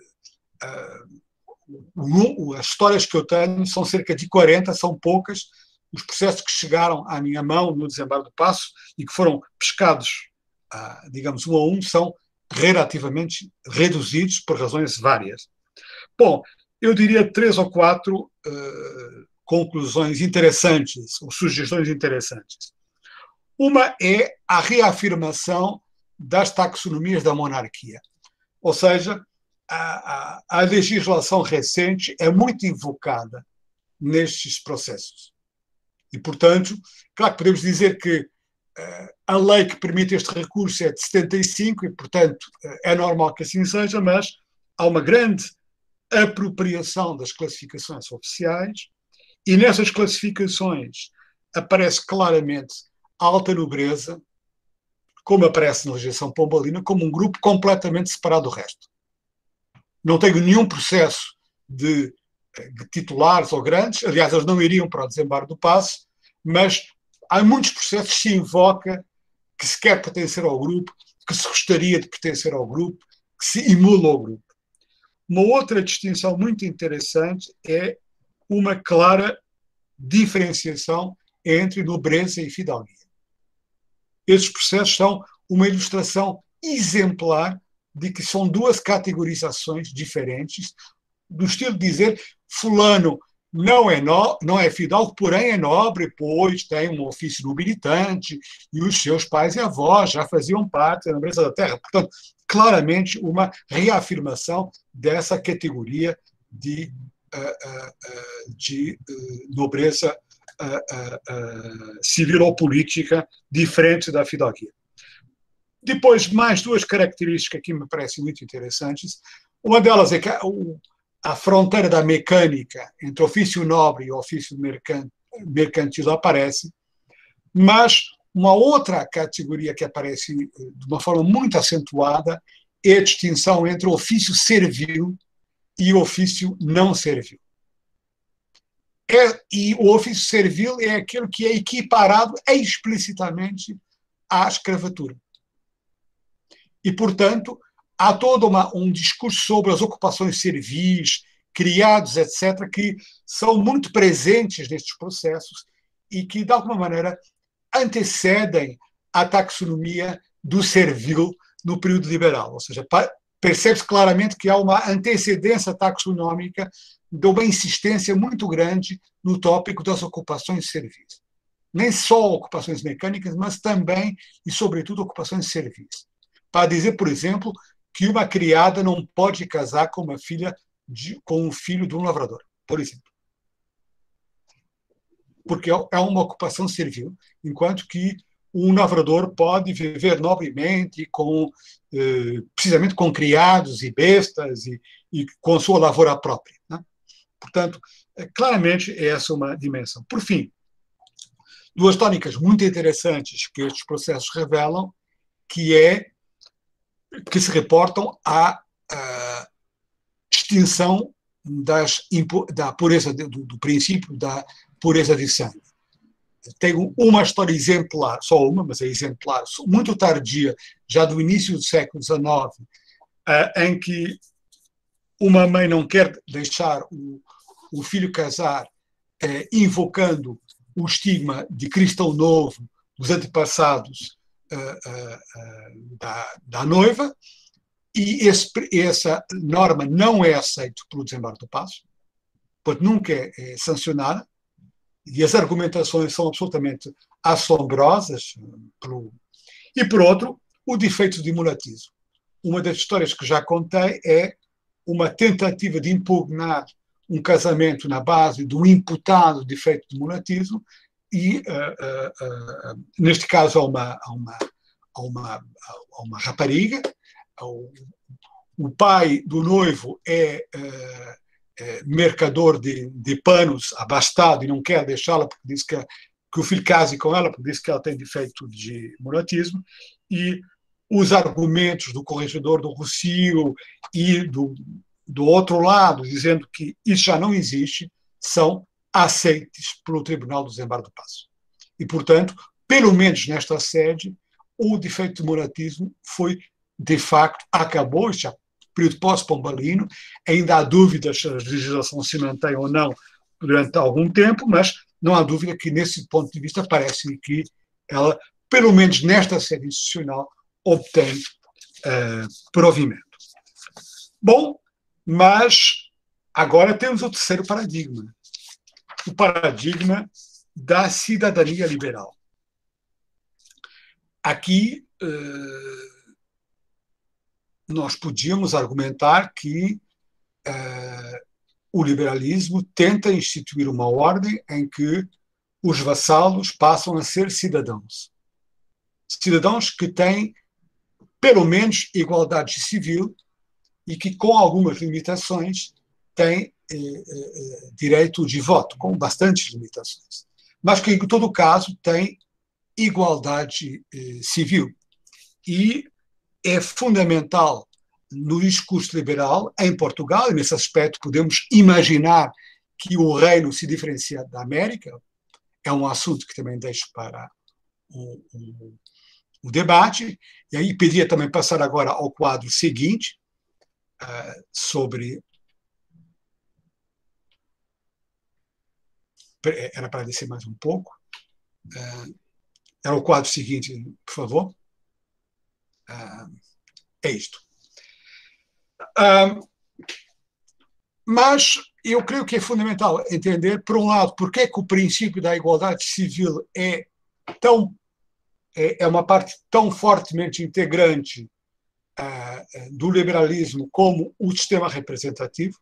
as histórias que eu tenho são cerca de 40, são poucas. Os processos que chegaram à minha mão no Desembargo do Paço e que foram pescados, digamos, um a um, são relativamente reduzidos por razões várias. Bom, eu diria 3 ou 4 conclusões interessantes, ou sugestões interessantes. Uma é a reafirmação das taxonomias da monarquia. Ou seja, a legislação recente é muito invocada nestes processos. E, portanto, claro que podemos dizer que a lei que permite este recurso é de 75 e, portanto, é normal que assim seja, mas há uma grande apropriação das classificações oficiais e nessas classificações aparece claramente a alta nobreza, como aparece na legislação pombalina, como um grupo completamente separado do resto. Não tenho nenhum processo de titulares ou grandes, aliás, eles não iriam para o Desembargo do Paço, mas há muitos processos que se invoca que se quer pertencer ao grupo, que se gostaria de pertencer ao grupo, que se emula ao grupo. Uma outra distinção muito interessante é uma clara diferenciação entre nobreza e fidalguia. Esses processos são uma ilustração exemplar de que são duas categorizações diferentes, do estilo de dizer fulano não é fidalgo, porém é nobre, pois tem um ofício nobilitante e os seus pais e avós já faziam parte da nobreza da terra. Portanto, claramente uma reafirmação dessa categoria de nobreza civil ou política diferente da fidalguia. Depois, mais 2 características que me parecem muito interessantes. Uma delas é que a fronteira da mecânica entre ofício nobre e ofício mercantil aparece, mas uma outra categoria que aparece de uma forma muito acentuada é a distinção entre o ofício servil e o ofício não servil. E o ofício servil é aquele que é equiparado explicitamente à escravatura. E, portanto, há todo um discurso sobre as ocupações servis, criados, etc., que são muito presentes nestes processos e que, de alguma maneira, antecedem a taxonomia do servil no período liberal. Ou seja, percebe-se claramente que há uma antecedência taxonômica de uma insistência muito grande no tópico das ocupações servis. Nem só ocupações mecânicas, mas também e, sobretudo, ocupações servis. Para dizer, por exemplo, que uma criada não pode casar com com um filho de um lavrador, por exemplo. Porque é uma ocupação servil, enquanto que um lavrador pode viver nobremente, precisamente com criados e bestas e com sua lavoura própria. Né? Portanto, claramente, essa é uma dimensão. Por fim, 2 tónicas muito interessantes que estes processos revelam, que se reportam à extinção da pureza do princípio da pureza de sangue. Tenho uma história exemplar, só uma, mas é exemplar, muito tardia, já do início do século XIX, em que uma mãe não quer deixar o filho casar, invocando o estigma de cristão novo dos antepassados da noiva, e essa norma não é aceita pelo desembarque do Paço, portanto nunca é sancionada, e as argumentações são absolutamente assombrosas. E, por outro, o defeito de imulatismo. Uma das histórias que já contei é uma tentativa de impugnar um casamento na base de um imputado defeito de imulatismo e, neste caso, a uma rapariga. O pai do noivo é mercador de panos, abastado, e não quer deixá-la porque diz que o filho case com ela, porque diz que ela tem defeito de imulatismo, e os argumentos do corregedor do Rossio e do outro lado, dizendo que isso já não existe, são aceites pelo Tribunal do Desembarque do Paço. E, portanto, pelo menos nesta sede, o defeito de imulatismo foi, de facto, acabou, já período pós-pombalino, ainda há dúvidas se a legislação se mantém ou não durante algum tempo, mas não há dúvida que, nesse ponto de vista, parece-me que ela, pelo menos nesta sede institucional, obtém provimento. Bom, mas agora temos o terceiro paradigma, o paradigma da cidadania liberal. Aqui nós podíamos argumentar que o liberalismo tenta instituir uma ordem em que os vassalos passam a ser cidadãos. Cidadãos que têm, pelo menos, igualdade civil e que, com algumas limitações, têm direito de voto, com bastantes limitações, mas que, em todo caso, têm igualdade civil. E é fundamental no discurso liberal em Portugal, e nesse aspecto podemos imaginar que o reino se diferencia da América, é um assunto que também deixo para o debate, e aí pedia também passar agora ao quadro seguinte, sobre... Era para descer mais um pouco. Era o quadro seguinte, por favor. É isto. Mas eu creio que é fundamental entender, por um lado, porque é que o princípio da igualdade civil é uma parte tão fortemente integrante do liberalismo como o sistema representativo.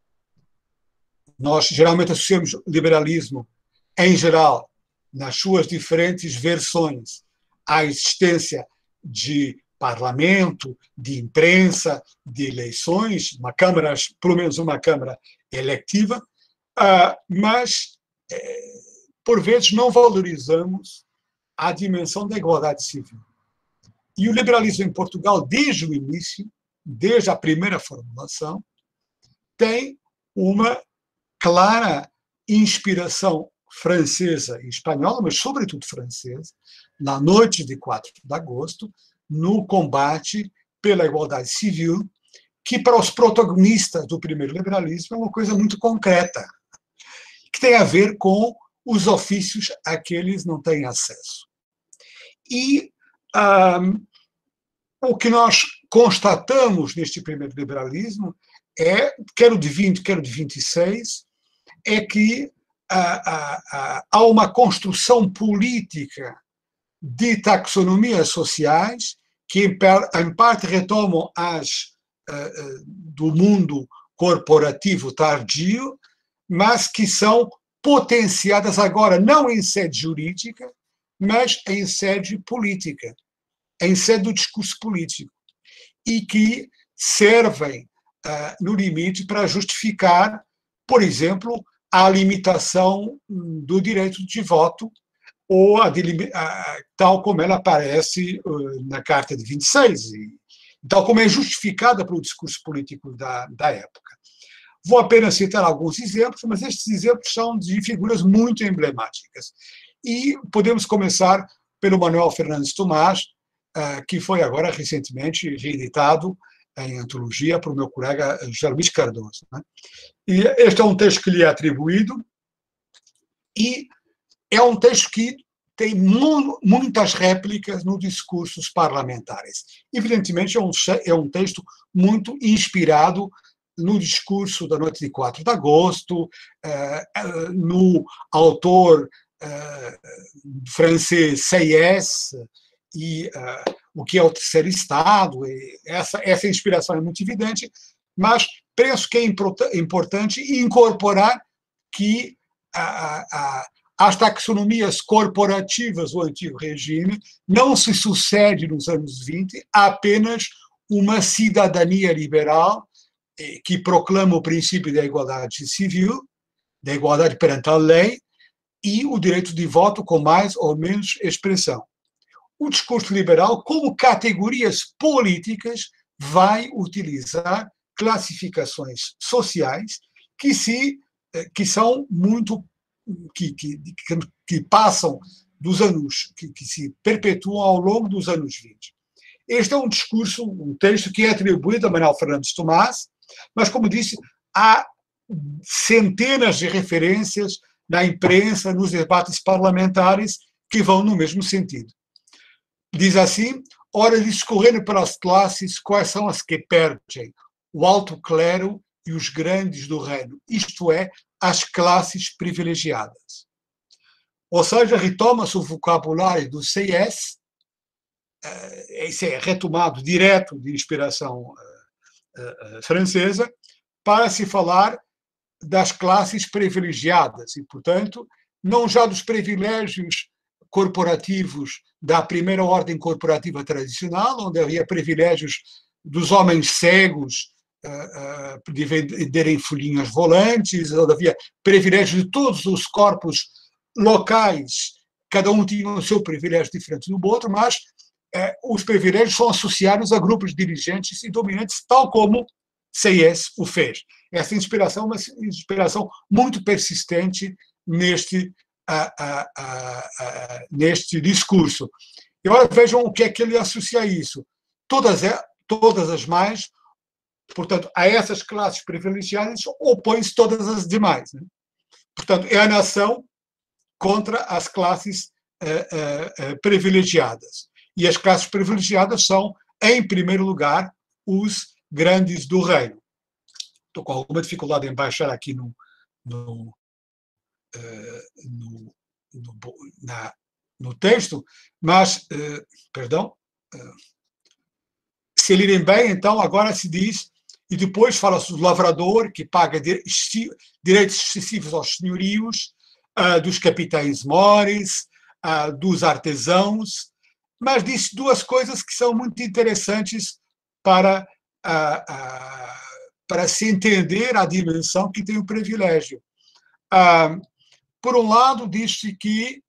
Nós geralmente associamos o liberalismo, em geral, nas suas diferentes versões, à existência de parlamento, de imprensa, de eleições, uma câmara, pelo menos uma câmara eletiva, mas, por vezes, não valorizamos a dimensão da igualdade civil. E o liberalismo em Portugal, desde o início, desde a primeira formulação, tem uma clara inspiração francesa e espanhola, mas sobretudo francesa, na noite de 4 de agosto, no combate pela igualdade civil, que para os protagonistas do primeiro liberalismo é uma coisa muito concreta, que tem a ver com os ofícios a que eles não têm acesso. E o que nós constatamos neste primeiro liberalismo quer o de 20, quer o de 26, é que há uma construção política de taxonomias sociais que, em parte, retomam as do mundo corporativo tardio, mas que são potenciadas agora não em sede jurídica, mas em sede política, em sede do discurso político, e que servem, no limite, para justificar, por exemplo, a limitação do direito de voto, ou tal como ela aparece na Carta de 26, e tal como é justificada pelo discurso político da época. Vou apenas citar alguns exemplos, mas estes exemplos são de figuras muito emblemáticas. E podemos começar pelo Manuel Fernandes Tomás, que foi agora recentemente reeditado em antologia por meu colega José Luís Cardoso. E este é um texto que lhe é atribuído, e é um texto que tem muitas réplicas nos discursos parlamentares. Evidentemente, é um texto muito inspirado no discurso da noite de 4 de agosto, no autor francês Sieyès, e o que é o terceiro Estado. Essa inspiração é muito evidente, mas penso que é importante incorporar que as taxonomias corporativas do antigo regime não se sucede nos anos 20 a apenas uma cidadania liberal que proclama o princípio da igualdade civil, da igualdade perante a lei e o direito de voto com mais ou menos expressão. O discurso liberal, como categorias políticas, vai utilizar classificações sociais que são muito que passam dos anos, que se perpetuam ao longo dos anos 20. Este é um discurso, um texto que é atribuído a Manuel Fernandes Tomás, mas, como disse, há centenas de referências na imprensa, nos debates parlamentares, que vão no mesmo sentido. Diz assim: ora, discorrendo pelas classes, quais são as que perdem? O alto clero e os grandes do reino, isto é, as classes privilegiadas. Ou seja, retoma-se o vocabulário do Sieyès, isso é retomado direto de inspiração francesa, para se falar das classes privilegiadas e, portanto, não já dos privilégios corporativos da primeira ordem corporativa tradicional, onde havia privilégios dos homens cegos de venderem folhinhas volantes, onde havia privilégios de todos os corpos locais, cada um tinha o seu privilégio diferente do outro, mas os privilégios são associados a grupos dirigentes e dominantes, tal como Sieyès o fez. Essa inspiração é uma inspiração muito persistente neste discurso. E agora vejam o que é que ele associa a isso. Todas as mais, portanto, a essas classes privilegiadas opõem-se todas as demais, né? Portanto, é a nação contra as classes privilegiadas. E as classes privilegiadas são, em primeiro lugar, os grandes do reino. Estou com alguma dificuldade em baixar aqui no texto, mas, perdão, se lirem bem, então, agora se diz, e depois fala-se do lavrador, que paga direitos excessivos aos senhorios, dos capitães mores, dos artesãos, mas diz duas coisas que são muito interessantes para se entender a dimensão que tem o privilégio. Por um lado, diz-se que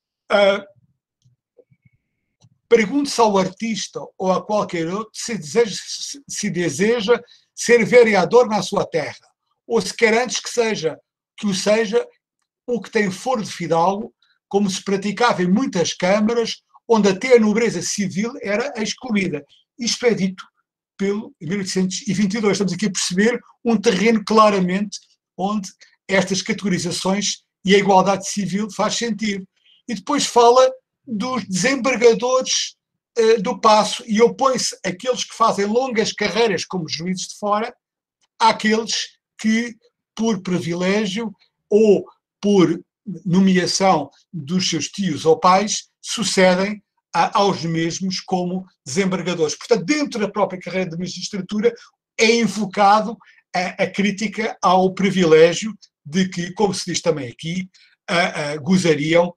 pergunte-se ao artista ou a qualquer outro se deseja ser vereador na sua terra, ou se quer antes que o seja o que tem foro de fidalgo, como se praticava em muitas câmaras, onde até a nobreza civil era excluída. Isto é dito em 1822. Estamos aqui a perceber um terreno claramente onde estas categorizações e a igualdade civil faz sentido. E depois fala dos desembargadores do Paço e opõe-se àqueles que fazem longas carreiras como juízes de fora àqueles que, por privilégio ou por nomeação dos seus tios ou pais, sucedem aos mesmos como desembargadores. Portanto, dentro da própria carreira de magistratura é invocado a crítica ao privilégio de que, como se diz também aqui, gozariam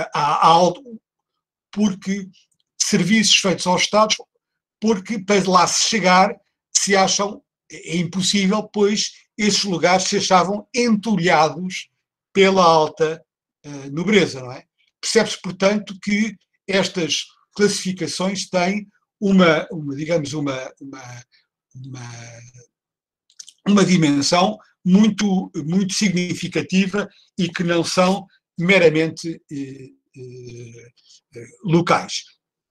porque serviços feitos aos Estados, porque para lá se chegar se acham impossível, pois esses lugares se achavam entulhados pela alta nobreza, não é? Percebe-se, portanto, que estas classificações têm uma dimensão muito, muito significativa e que não são meramente locais.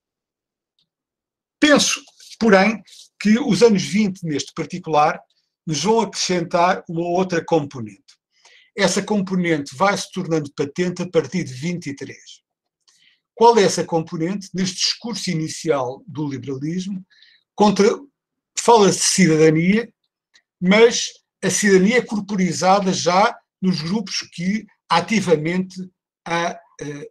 Penso, porém, que os anos 20, neste particular, nos vão acrescentar uma outra componente. Essa componente vai se tornando patente a partir de 23. qual é essa componente neste discurso inicial do liberalismo fala-se de cidadania, mas a cidadania é corporizada já nos grupos que ativamente a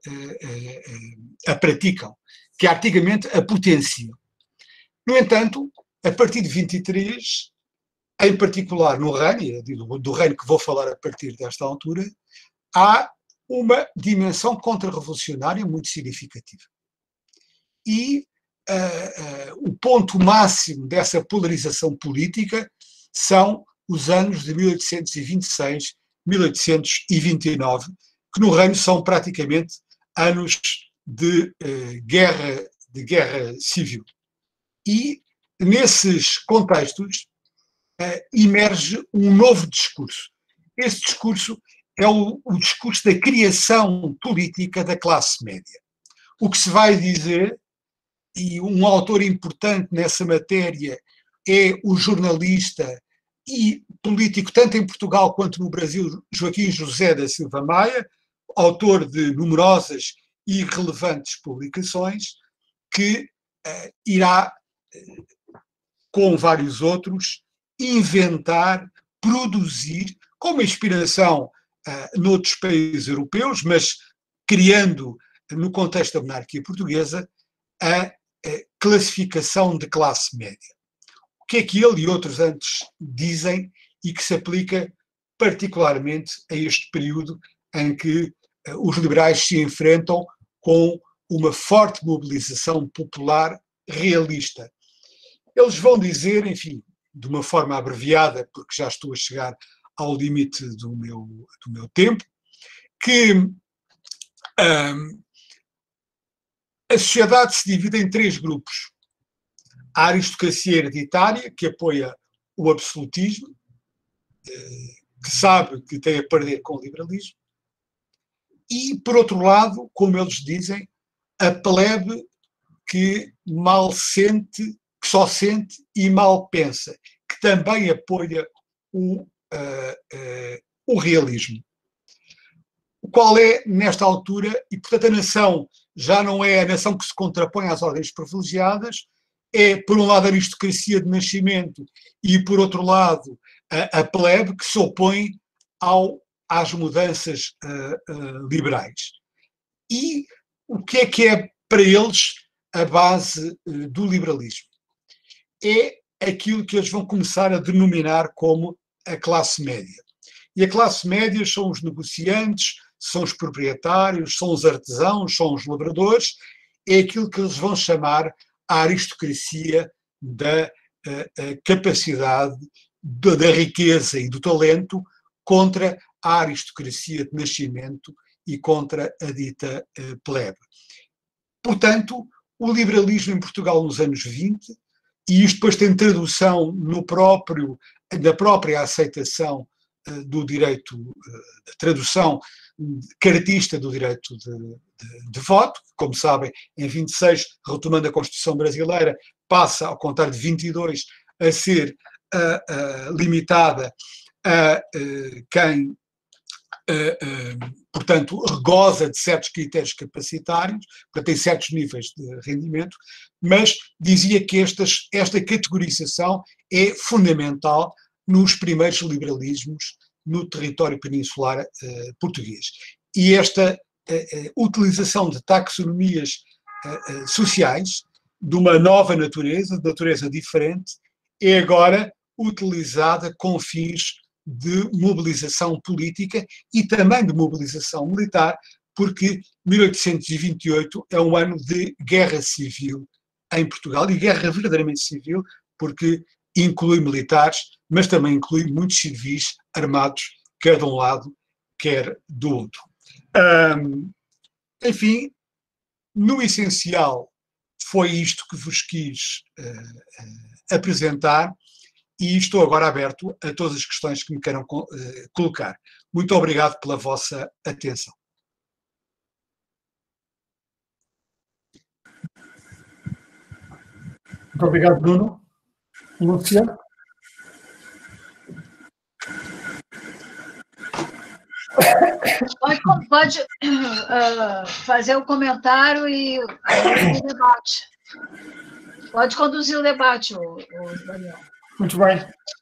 praticam, que ativamente a potenciam. No entanto, a partir de 23, em particular no reino, do reino que vou falar a partir desta altura, há uma dimensão contra-revolucionária muito significativa. E o ponto máximo dessa polarização política são os anos de 1826, 1829, que no reino são praticamente anos de guerra civil. E nesses contextos emerge um novo discurso. Esse discurso é o discurso da criação política da classe média. O que se vai dizer, e um autor importante nessa matéria é o jornalista e político, tanto em Portugal quanto no Brasil, Joaquim José da Silva Maia, autor de numerosas e relevantes publicações, que irá, com vários outros, inventar, produzir, com uma inspiração noutros países europeus, mas criando, no contexto da monarquia portuguesa, a classificação de classe média. O que é que ele e outros antes dizem e que se aplica particularmente a este período em que os liberais se enfrentam com uma forte mobilização popular realista. Eles vão dizer, enfim, de uma forma abreviada, porque já estou a chegar ao limite do meu tempo, que a sociedade se divide em 3 grupos. A aristocracia hereditária, que apoia o absolutismo, que sabe que tem a perder com o liberalismo, e, por outro lado, como eles dizem, a plebe que mal sente, que só sente e mal pensa, que também apoia o realismo. O qual é, nesta altura, e portanto a nação já não é a nação que se contrapõe às ordens privilegiadas, é, por um lado, a aristocracia de nascimento e, por outro lado, a plebe que se opõe às mudanças liberais. E o que é para eles a base do liberalismo? É aquilo que eles vão começar a denominar como a classe média. E a classe média são os negociantes, são os proprietários, são os artesãos, são os lavradores, é aquilo que eles vão chamar a aristocracia da capacidade, da riqueza e do talento contra a aristocracia de nascimento e contra a dita plebe. Portanto, o liberalismo em Portugal nos anos 20, e isto depois tem tradução na própria aceitação do direito, da tradução cartista do direito de voto. Como sabem, em 26, retomando a Constituição brasileira, passa, ao contrário de 22, a ser limitada a quem, portanto, goza de certos critérios capacitários, portanto, tem certos níveis de rendimento, mas dizia que esta categorização é fundamental nos primeiros liberalismos no território peninsular português. E esta utilização de taxonomias sociais de uma nova natureza, de natureza diferente, é agora utilizada com fins de mobilização política e também de mobilização militar, porque 1828 é um ano de guerra civil em Portugal, e guerra verdadeiramente civil, porque inclui militares, mas também inclui muitos civis armados, quer de um lado, quer do outro. Enfim, no essencial, foi isto que vos quis apresentar, e estou agora aberto a todas as questões que me queiram colocar. Muito obrigado pela vossa atenção. Muito obrigado, Bruno. Lúcia? Pode fazer o comentário e o debate. Pode conduzir o debate, Daniel. Muito bem.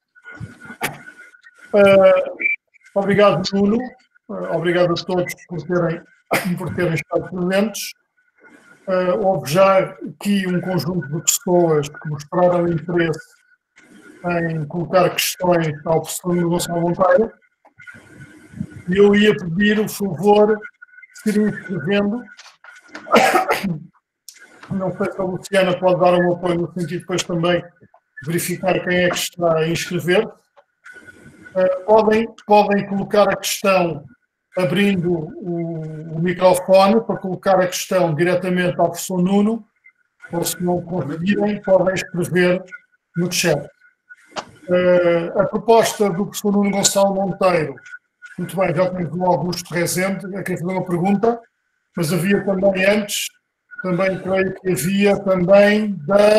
Obrigado, Nuno. Obrigado a todos por terem estado presentes. Houve já aqui um conjunto de pessoas que mostraram interesse em colocar questões ao professor Nuno Gonçalo Monteiro. E eu ia pedir o favor de se ir inscrevendo. Não sei se a Luciana pode dar um apoio no sentido de depois também verificar quem é que está a inscrever. Podem colocar a questão abrindo o microfone para colocar a questão diretamente ao professor Nuno, ou se não conseguirem, podem escrever no chat. A proposta do professor Nuno Gonçalo Monteiro, muito bem, já temos o Augusto Rezende, a quem fazer uma pergunta, mas havia também antes, também creio que havia também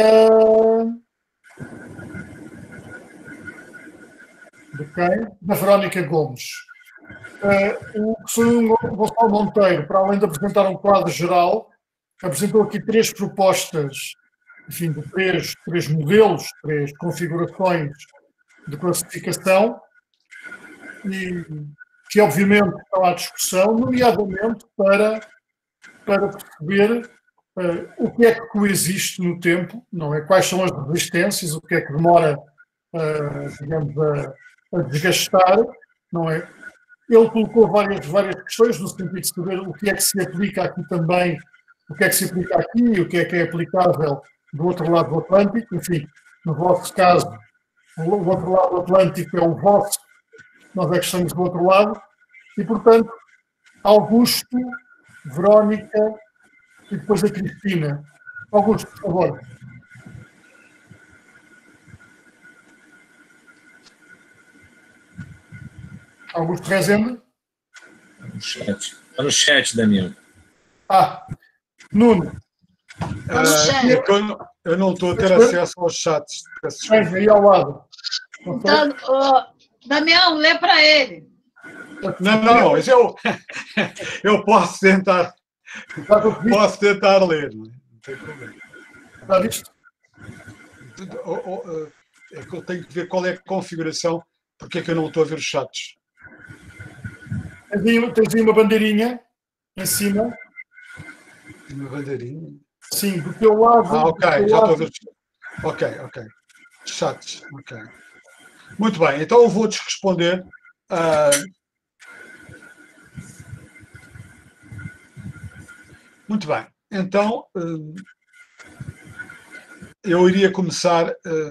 de quem? Da Verónica Gomes. O professor Gonçalo Monteiro, para além de apresentar um quadro geral, apresentou aqui 3 propostas, enfim, de 3 modelos, 3 configurações de classificação, e que obviamente estão à discussão, nomeadamente para perceber o que é que coexiste no tempo, não é? Quais são as resistências, o que é que demora, digamos, a desgastar, não é? Ele colocou várias questões no sentido de saber o que é que se aplica aqui também, o que é que se aplica aqui e o que é aplicável do outro lado do Atlântico. Enfim, no vosso caso, o outro lado do Atlântico é o vosso, nós é que estamos do outro lado. E, portanto, Augusto, Verónica e depois a Cristina. Augusto, por favor. Augusto Rezende. Está no chat, Daniel. Nuno. Eu não estou a ter acesso aos chats. Aí ao lado. Então, Damião, lê para ele. Não, mas eu posso tentar. Posso tentar ler, não tem problema. Está visto? É que eu tenho que ver qual é a configuração, porque é que eu não estou a ver os chats. Tens aí uma bandeirinha em cima. Uma bandeirinha? Sim, do teu lado. Ok, já estou a ver. Ok. Chats, ok. Muito bem, então eu vou-te responder. Muito bem, então eu iria começar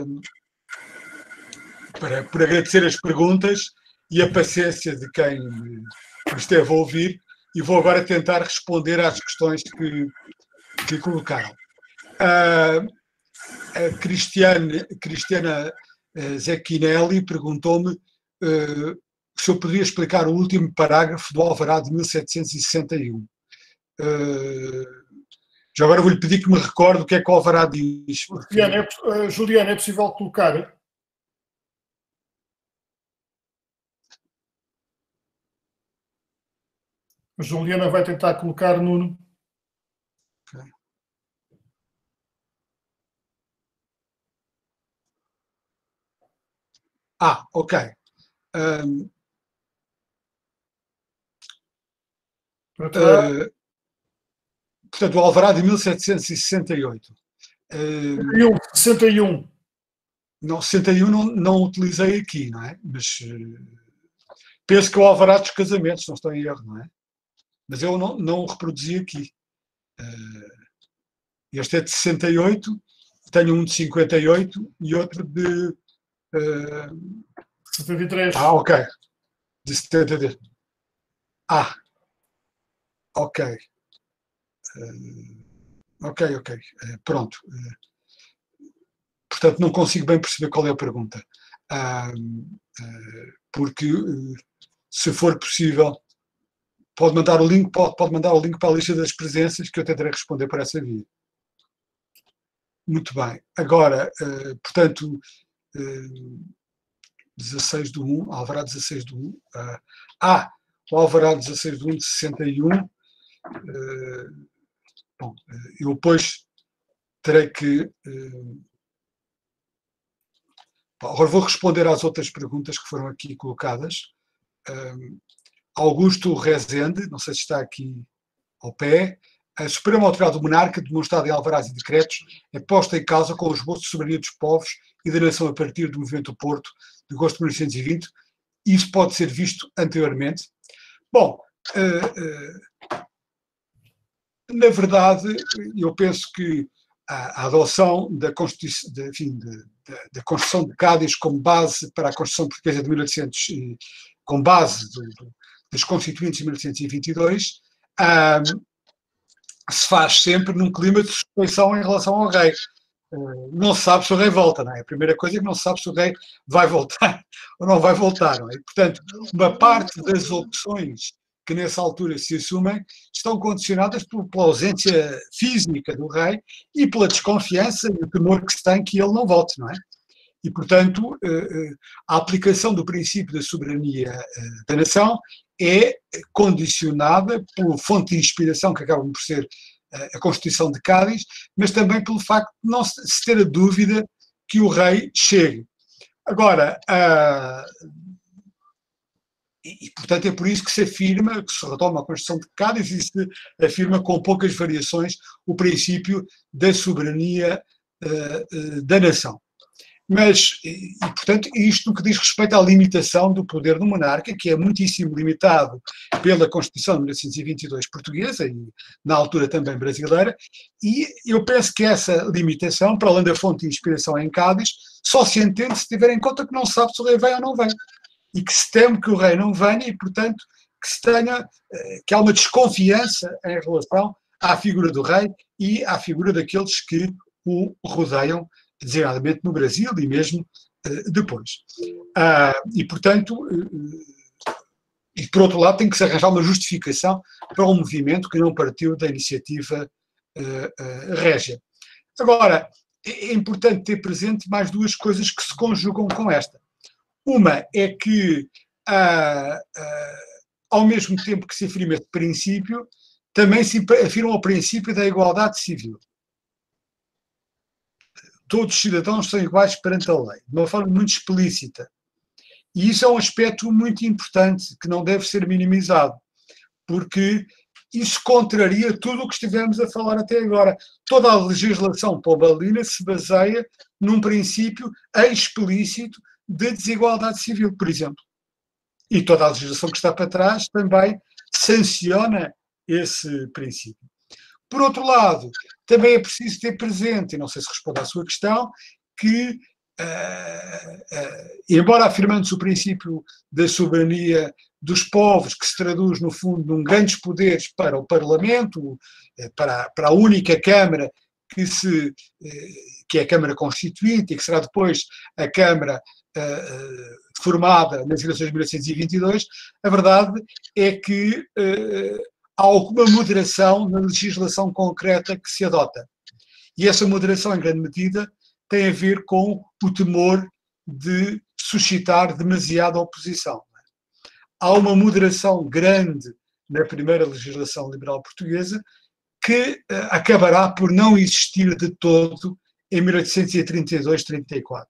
por agradecer as perguntas e a paciência de quem me esteve a ouvir, e vou agora tentar responder às questões que colocaram. A Cristiana Zecchinelli perguntou-me se eu poderia explicar o último parágrafo do Alvará de 1761. Já agora vou-lhe pedir que me recorde o que é que o Alvará diz. Juliana, é possível colocar? A Juliana vai tentar colocar, Nuno. Okay. Ok. Portanto, o Alvará de 1768. 61. Não, 61 não utilizei aqui, não é? Mas penso que o Alvará dos casamentos, não estou em erro, não é? Mas eu não o reproduzi aqui. Este é de 68, tenho um de 58 e outro de 73. Ok. De 73. Ok. Ok. Pronto. Portanto, não consigo bem perceber qual é a pergunta. Porque, se for possível, pode mandar o link para a lista das presenças, que eu tentarei responder por essa via. Muito bem. Agora, portanto, 16/1, Alvará 16/1. o alvará 16 de 1 de 61. Bom, eu depois terei que... agora vou responder às outras perguntas que foram aqui colocadas. Augusto Rezende, não sei se está aqui ao pé. A Suprema Autoridade do Monarca, demonstrada em alvarás e decretos, é posta em causa com o esboço de soberania dos povos e da nação a partir do movimento do Porto de agosto de 1920. Isso pode ser visto anteriormente. Bom, na verdade, eu penso que a adoção da Constituição, da Constituição de Cádiz como base para a Constituição Portuguesa de 1800, com base das Constituintes de 1822, se faz sempre num clima de suspeição em relação ao rei. Não se sabe se o rei volta, não é? A primeira coisa é que não se sabe se o rei vai voltar ou não vai voltar, não é? Portanto, uma parte das opções que nessa altura se assumem estão condicionadas pela ausência física do rei e pela desconfiança e o temor que se tem que ele não volte, não é? E, portanto, a aplicação do princípio da soberania da nação é condicionada pela fonte de inspiração que acaba por ser a Constituição de Cádiz, mas também pelo facto de não se ter a dúvida que o rei chegue. Agora, portanto, é por isso que se afirma, que se retoma a Constituição de Cádiz e se afirma com poucas variações o princípio da soberania da nação. Mas, portanto, isto no que diz respeito à limitação do poder do monarca, que é muitíssimo limitado pela Constituição de 1922 portuguesa e na altura também brasileira, e eu penso que essa limitação, para além da fonte de inspiração em Cádiz, só se entende se tiver em conta que não se sabe se o rei vem ou não vem, e que se teme que o rei não venha e, portanto, que há uma desconfiança em relação à figura do rei e à figura daqueles que o rodeiam, designadamente no Brasil e mesmo depois. E, portanto, e por outro lado tem que se arranjar uma justificação para um movimento que não partiu da iniciativa régia. Agora, é importante ter presente mais duas coisas que se conjugam com esta. Uma é que, ao mesmo tempo que se afirma este princípio, também se afirma o princípio da igualdade civil. Todos os cidadãos são iguais perante a lei, de uma forma muito explícita. E isso é um aspecto muito importante, que não deve ser minimizado, porque isso contraria tudo o que estivemos a falar até agora. Toda a legislação pombalina se baseia num princípio explícito de desigualdade civil, por exemplo. E toda a legislação que está para trás também sanciona esse princípio. Por outro lado, também é preciso ter presente, e não sei se responde à sua questão, que, embora afirmando-se o princípio da soberania dos povos, que se traduz, no fundo, num grandes poderes para o Parlamento, para a única Câmara que é a Câmara Constituinte e que será depois a Câmara formada nas eleições de 1822, a verdade é que há alguma moderação na legislação concreta que se adota. E essa moderação, em grande medida, tem a ver com o temor de suscitar demasiada oposição. Há uma moderação grande na primeira legislação liberal portuguesa que acabará por não existir de todo em 1832-34.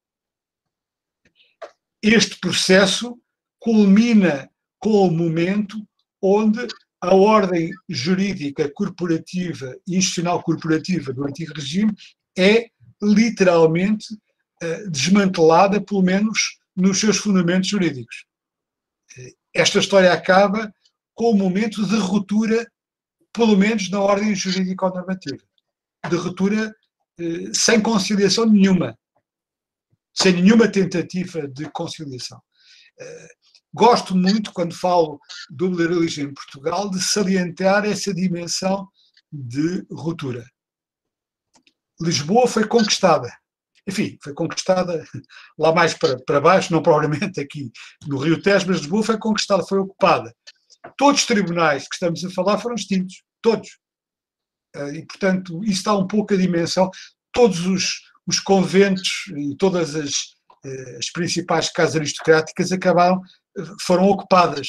Este processo culmina com o momento onde a ordem jurídica corporativa e institucional corporativa do antigo regime é literalmente desmantelada, pelo menos nos seus fundamentos jurídicos. Esta história acaba com o momento de ruptura, pelo menos na ordem jurídico-normativa, de ruptura sem conciliação nenhuma, sem nenhuma tentativa de conciliação. Gosto muito, quando falo do liberalismo em Portugal, de salientar essa dimensão de ruptura. Lisboa foi conquistada. Enfim, foi conquistada lá mais para baixo, não propriamente aqui no Rio Tejo, mas Lisboa foi conquistada, foi ocupada. Todos os tribunais que estamos a falar foram extintos. Todos. E, portanto, isso dá um pouco a dimensão. Todos os conventos e todas as principais casas aristocráticas acabaram foram ocupadas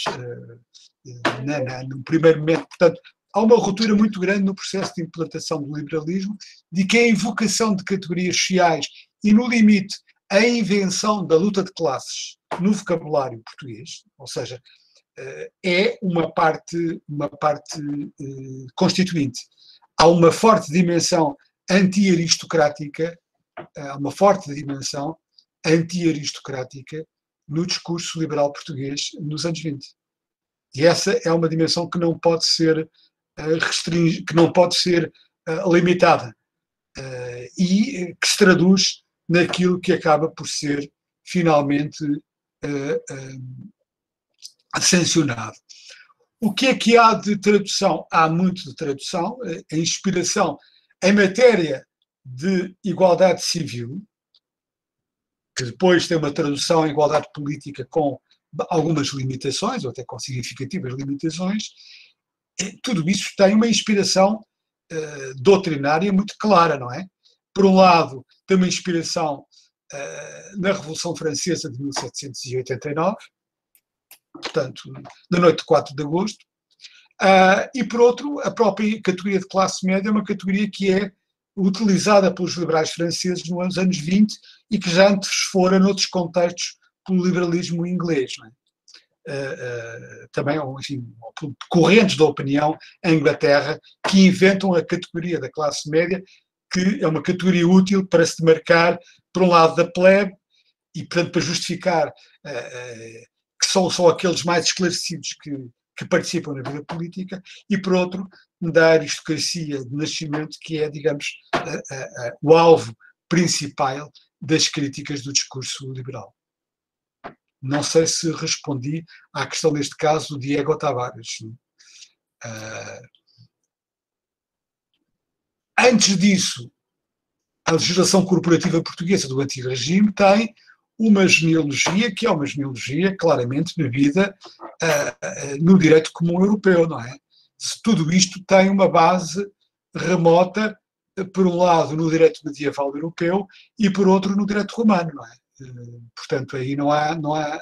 no primeiro momento. Portanto, há uma ruptura muito grande no processo de implantação do liberalismo, de que a invocação de categorias sociais e, no limite, a invenção da luta de classes no vocabulário português, ou seja, é uma parte constituinte. Há uma forte dimensão anti-aristocrática, no discurso liberal português nos anos 20. E essa é uma dimensão que não pode ser limitada e que se traduz naquilo que acaba por ser finalmente sancionado. O que é que há de tradução? Há muito de tradução. A inspiração em matéria de igualdade civil, que depois tem uma tradução em igualdade política com algumas limitações, ou até com significativas limitações, tudo isso tem uma inspiração doutrinária muito clara, não é? Por um lado, tem uma inspiração na Revolução Francesa de 1789, portanto, na noite de 4 de agosto, e por outro, a própria categoria de classe média é uma categoria que é utilizada pelos liberais franceses nos anos 20 e que já antes fora, noutros contextos, pelo liberalismo inglês. Não é? Também, enfim, correntes da opinião em Inglaterra que inventam a categoria da classe média, que é uma categoria útil para se demarcar, por um lado, da plebe e, portanto, para justificar que são só aqueles mais esclarecidos que participam na vida política, e, por outro, da aristocracia de nascimento, que é, digamos, o alvo principal das críticas do discurso liberal. Não sei se respondi à questão, neste caso, do Diego Tavares. Antes disso, a legislação corporativa portuguesa do antigo regime tem uma genealogia que é uma genealogia claramente bebida no direito comum europeu, não é? Tudo isto tem uma base remota, por um lado, no direito medieval europeu e, por outro, no direito romano, não é? Portanto, aí não há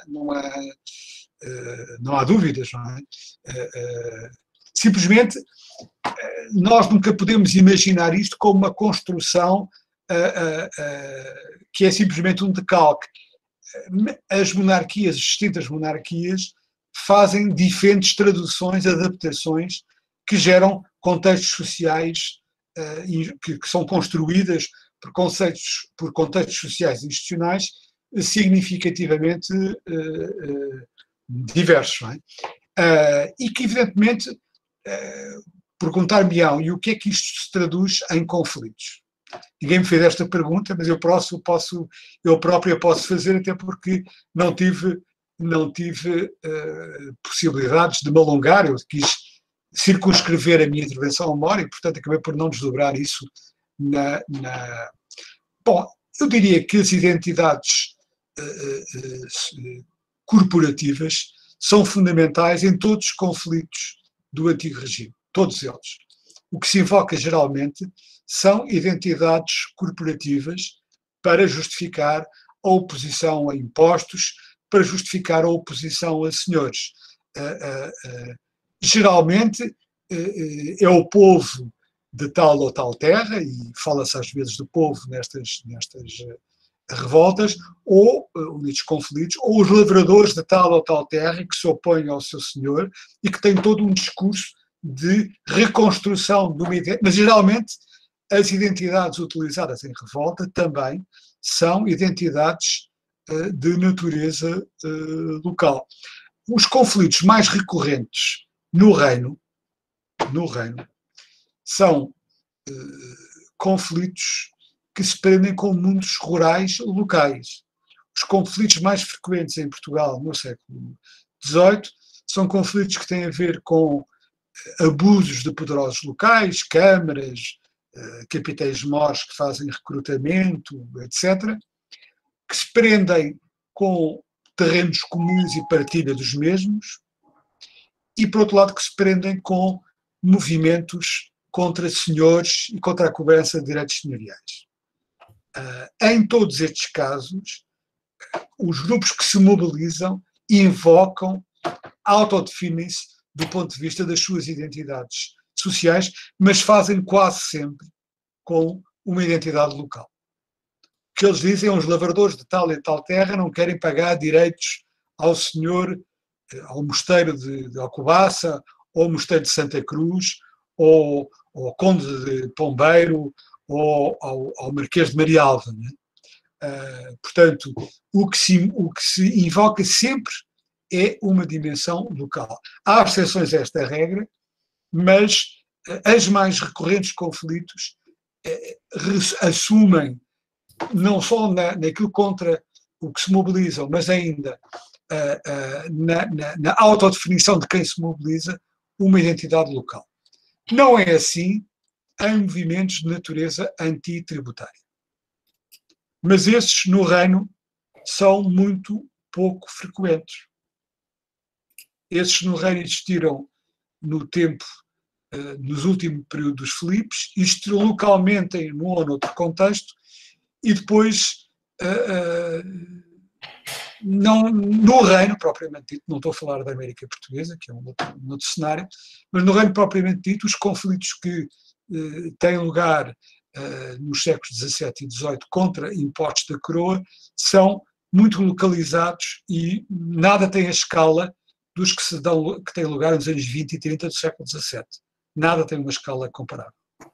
dúvidas, não é? Simplesmente, nós nunca podemos imaginar isto como uma construção que é simplesmente um decalque. As distintas monarquias, fazem diferentes traduções, adaptações, que geram contextos sociais que são construídas por contextos sociais e institucionais significativamente diversos. Não é? E que, evidentemente, perguntar-me-ão, e o que é que isto se traduz em conflitos? Ninguém me fez esta pergunta, mas eu próprio posso fazer, até porque não tive possibilidades de me alongar. Eu quis circunscrever a minha intervenção à memória e, portanto, acabei por não desdobrar isso Bom, eu diria que as identidades corporativas são fundamentais em todos os conflitos do antigo regime, todos eles. O que se invoca geralmente são identidades corporativas para justificar a oposição a impostos, para justificar a oposição a senhores. Geralmente é o povo de tal ou tal terra, e fala-se às vezes do povo nestas revoltas, ou nestes conflitos, ou os lavradores de tal ou tal terra que se opõem ao seu senhor e que têm todo um discurso de reconstrução de uma identidade. Mas geralmente as identidades utilizadas em revolta também são identidades de natureza local. Os conflitos mais recorrentes no reino são conflitos que se prendem com mundos rurais locais. Os conflitos mais frequentes em Portugal no século XVIII são conflitos que têm a ver com abusos de poderosos locais, câmaras, capitães-mores que fazem recrutamento, etc., que se prendem com terrenos comuns e partilha dos mesmos, e, por outro lado, que se prendem com movimentos contra senhores e contra a cobrança de direitos senhoriais. Em todos estes casos, os grupos que se mobilizam invocam, autodefinem-se do ponto de vista das suas identidades sociais, mas fazem quase sempre com uma identidade local. O que eles dizem é os lavradores de tal e tal terra não querem pagar direitos ao senhor, ao mosteiro de Alcobaça, ou ao mosteiro de Santa Cruz, ou ao conde de Pombeiro, ou ao marquês de Marialva. Né? Portanto, o que se invoca sempre é uma dimensão local. Há exceções a esta regra, mas as mais recorrentes conflitos assumem, não só naquilo contra o que se mobilizam, mas ainda na autodefinição de quem se mobiliza, uma identidade local. Não é assim em movimentos de natureza antitributária. Mas esses, no reino, são muito pouco frequentes. Esses no reino existiram no tempo, nos últimos períodos dos Filipes, existiram localmente em um ou noutro contexto, e depois, não, no reino propriamente dito, não estou a falar da América Portuguesa, que é um outro cenário, mas no reino propriamente dito, os conflitos que têm lugar nos séculos XVII e XVIII contra impostos da coroa são muito localizados e nada tem a escala dos que têm lugar nos anos 20 e 30 do século XVII. Nada tem uma escala comparável.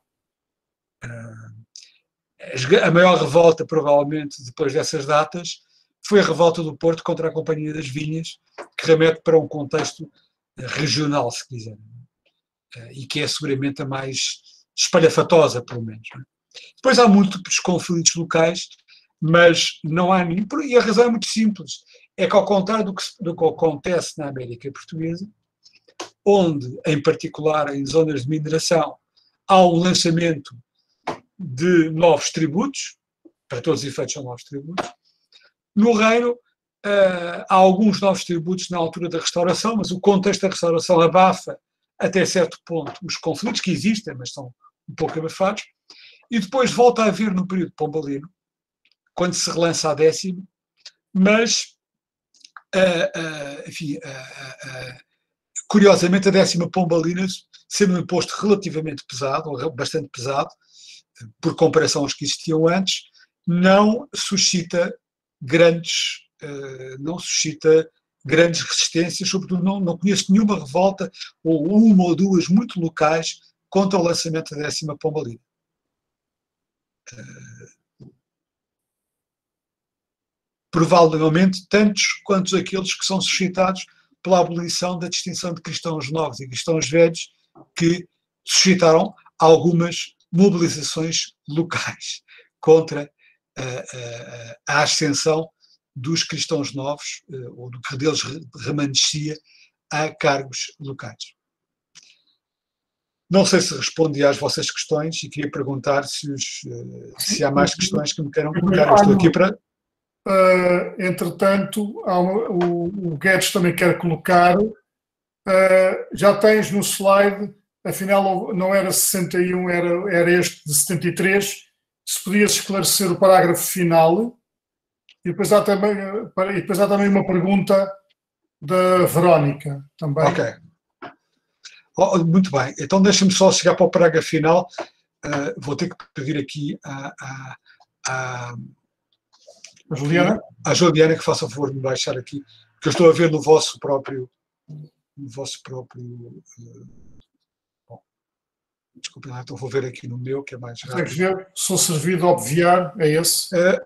A maior revolta, provavelmente, depois dessas datas, foi a revolta do Porto contra a Companhia das Vinhas, que remete para um contexto regional, se quiser, e que é seguramente a mais espalhafatosa, pelo menos. Depois há múltiplos conflitos locais, mas não há nenhum. E a razão é muito simples. É que, ao contrário do que acontece na América Portuguesa, onde, em particular em zonas de mineração, há um lançamento de novos tributos, para todos os efeitos são novos tributos, no reino há alguns novos tributos na altura da restauração, mas o contexto da restauração abafa até certo ponto os conflitos que existem, mas são um pouco abafados, e depois volta a haver no período pombalino, quando se relança a 10ª, mas enfim, curiosamente a 10ª pombalina, sendo um imposto relativamente pesado, ou bastante pesado, por comparação aos que existiam antes, não suscita grandes resistências, sobretudo não conheço nenhuma revolta, ou uma ou duas muito locais, contra o lançamento da 10ª pombalina. Provavelmente tantos quanto aqueles que são suscitados pela abolição da distinção de cristãos novos e cristãos velhos, que suscitaram algumas mobilizações locais contra a ascensão dos cristãos novos, ou do que deles remanescia, a cargos locais. Não sei se respondi às vossas questões e queria perguntar se há mais questões que me queiram colocar. Estou aqui para... Entretanto, o Guedes também quer colocar, já tens no slide, afinal não era 61, era este de 73, se podias esclarecer o parágrafo final, e depois há também uma pergunta da Verónica também. Ok. Muito bem, então deixa-me só chegar para o parágrafo final. Vou ter que pedir aqui a Juliana que faça o favor de me baixar aqui, porque eu estou a ver no vosso próprio bom, desculpem lá, então vou ver aqui no meu, que é mais rápido. Consegues ver? Sou servido a obviar, é esse?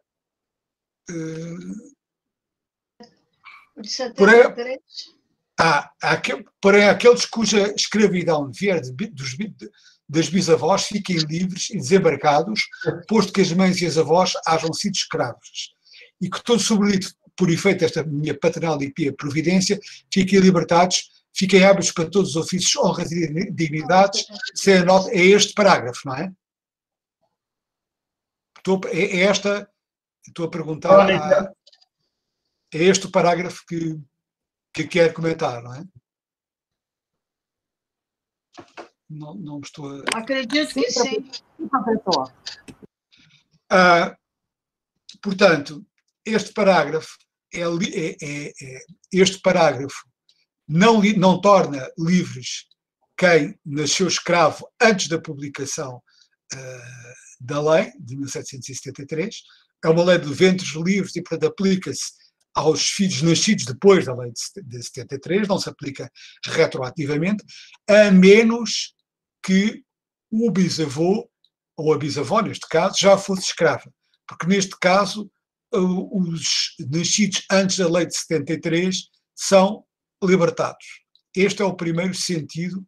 Porém, aqueles cuja escravidão vier das bisavós fiquem livres e desembarcados, posto que as mães e as avós hajam sido escravos, e que todos sobrevividos por efeito desta minha paternal e pia providência, fiquem libertados, fiquem hábeis para todos os ofícios, honras e dignidades, sem a nota, é este parágrafo, não é? Estou a perguntar, é este o parágrafo que quer comentar, não é? Não estou a... Acredito que sim. Portanto, este parágrafo este parágrafo não torna livres quem nasceu escravo antes da publicação da lei de 1773. É uma lei de ventres livres e, portanto, aplica-se aos filhos nascidos depois da lei de 73, não se aplica retroativamente, a menos que o bisavô, ou a bisavó, neste caso, já fosse escrava. Porque, neste caso, os nascidos antes da lei de 73 são libertados. Este é o primeiro sentido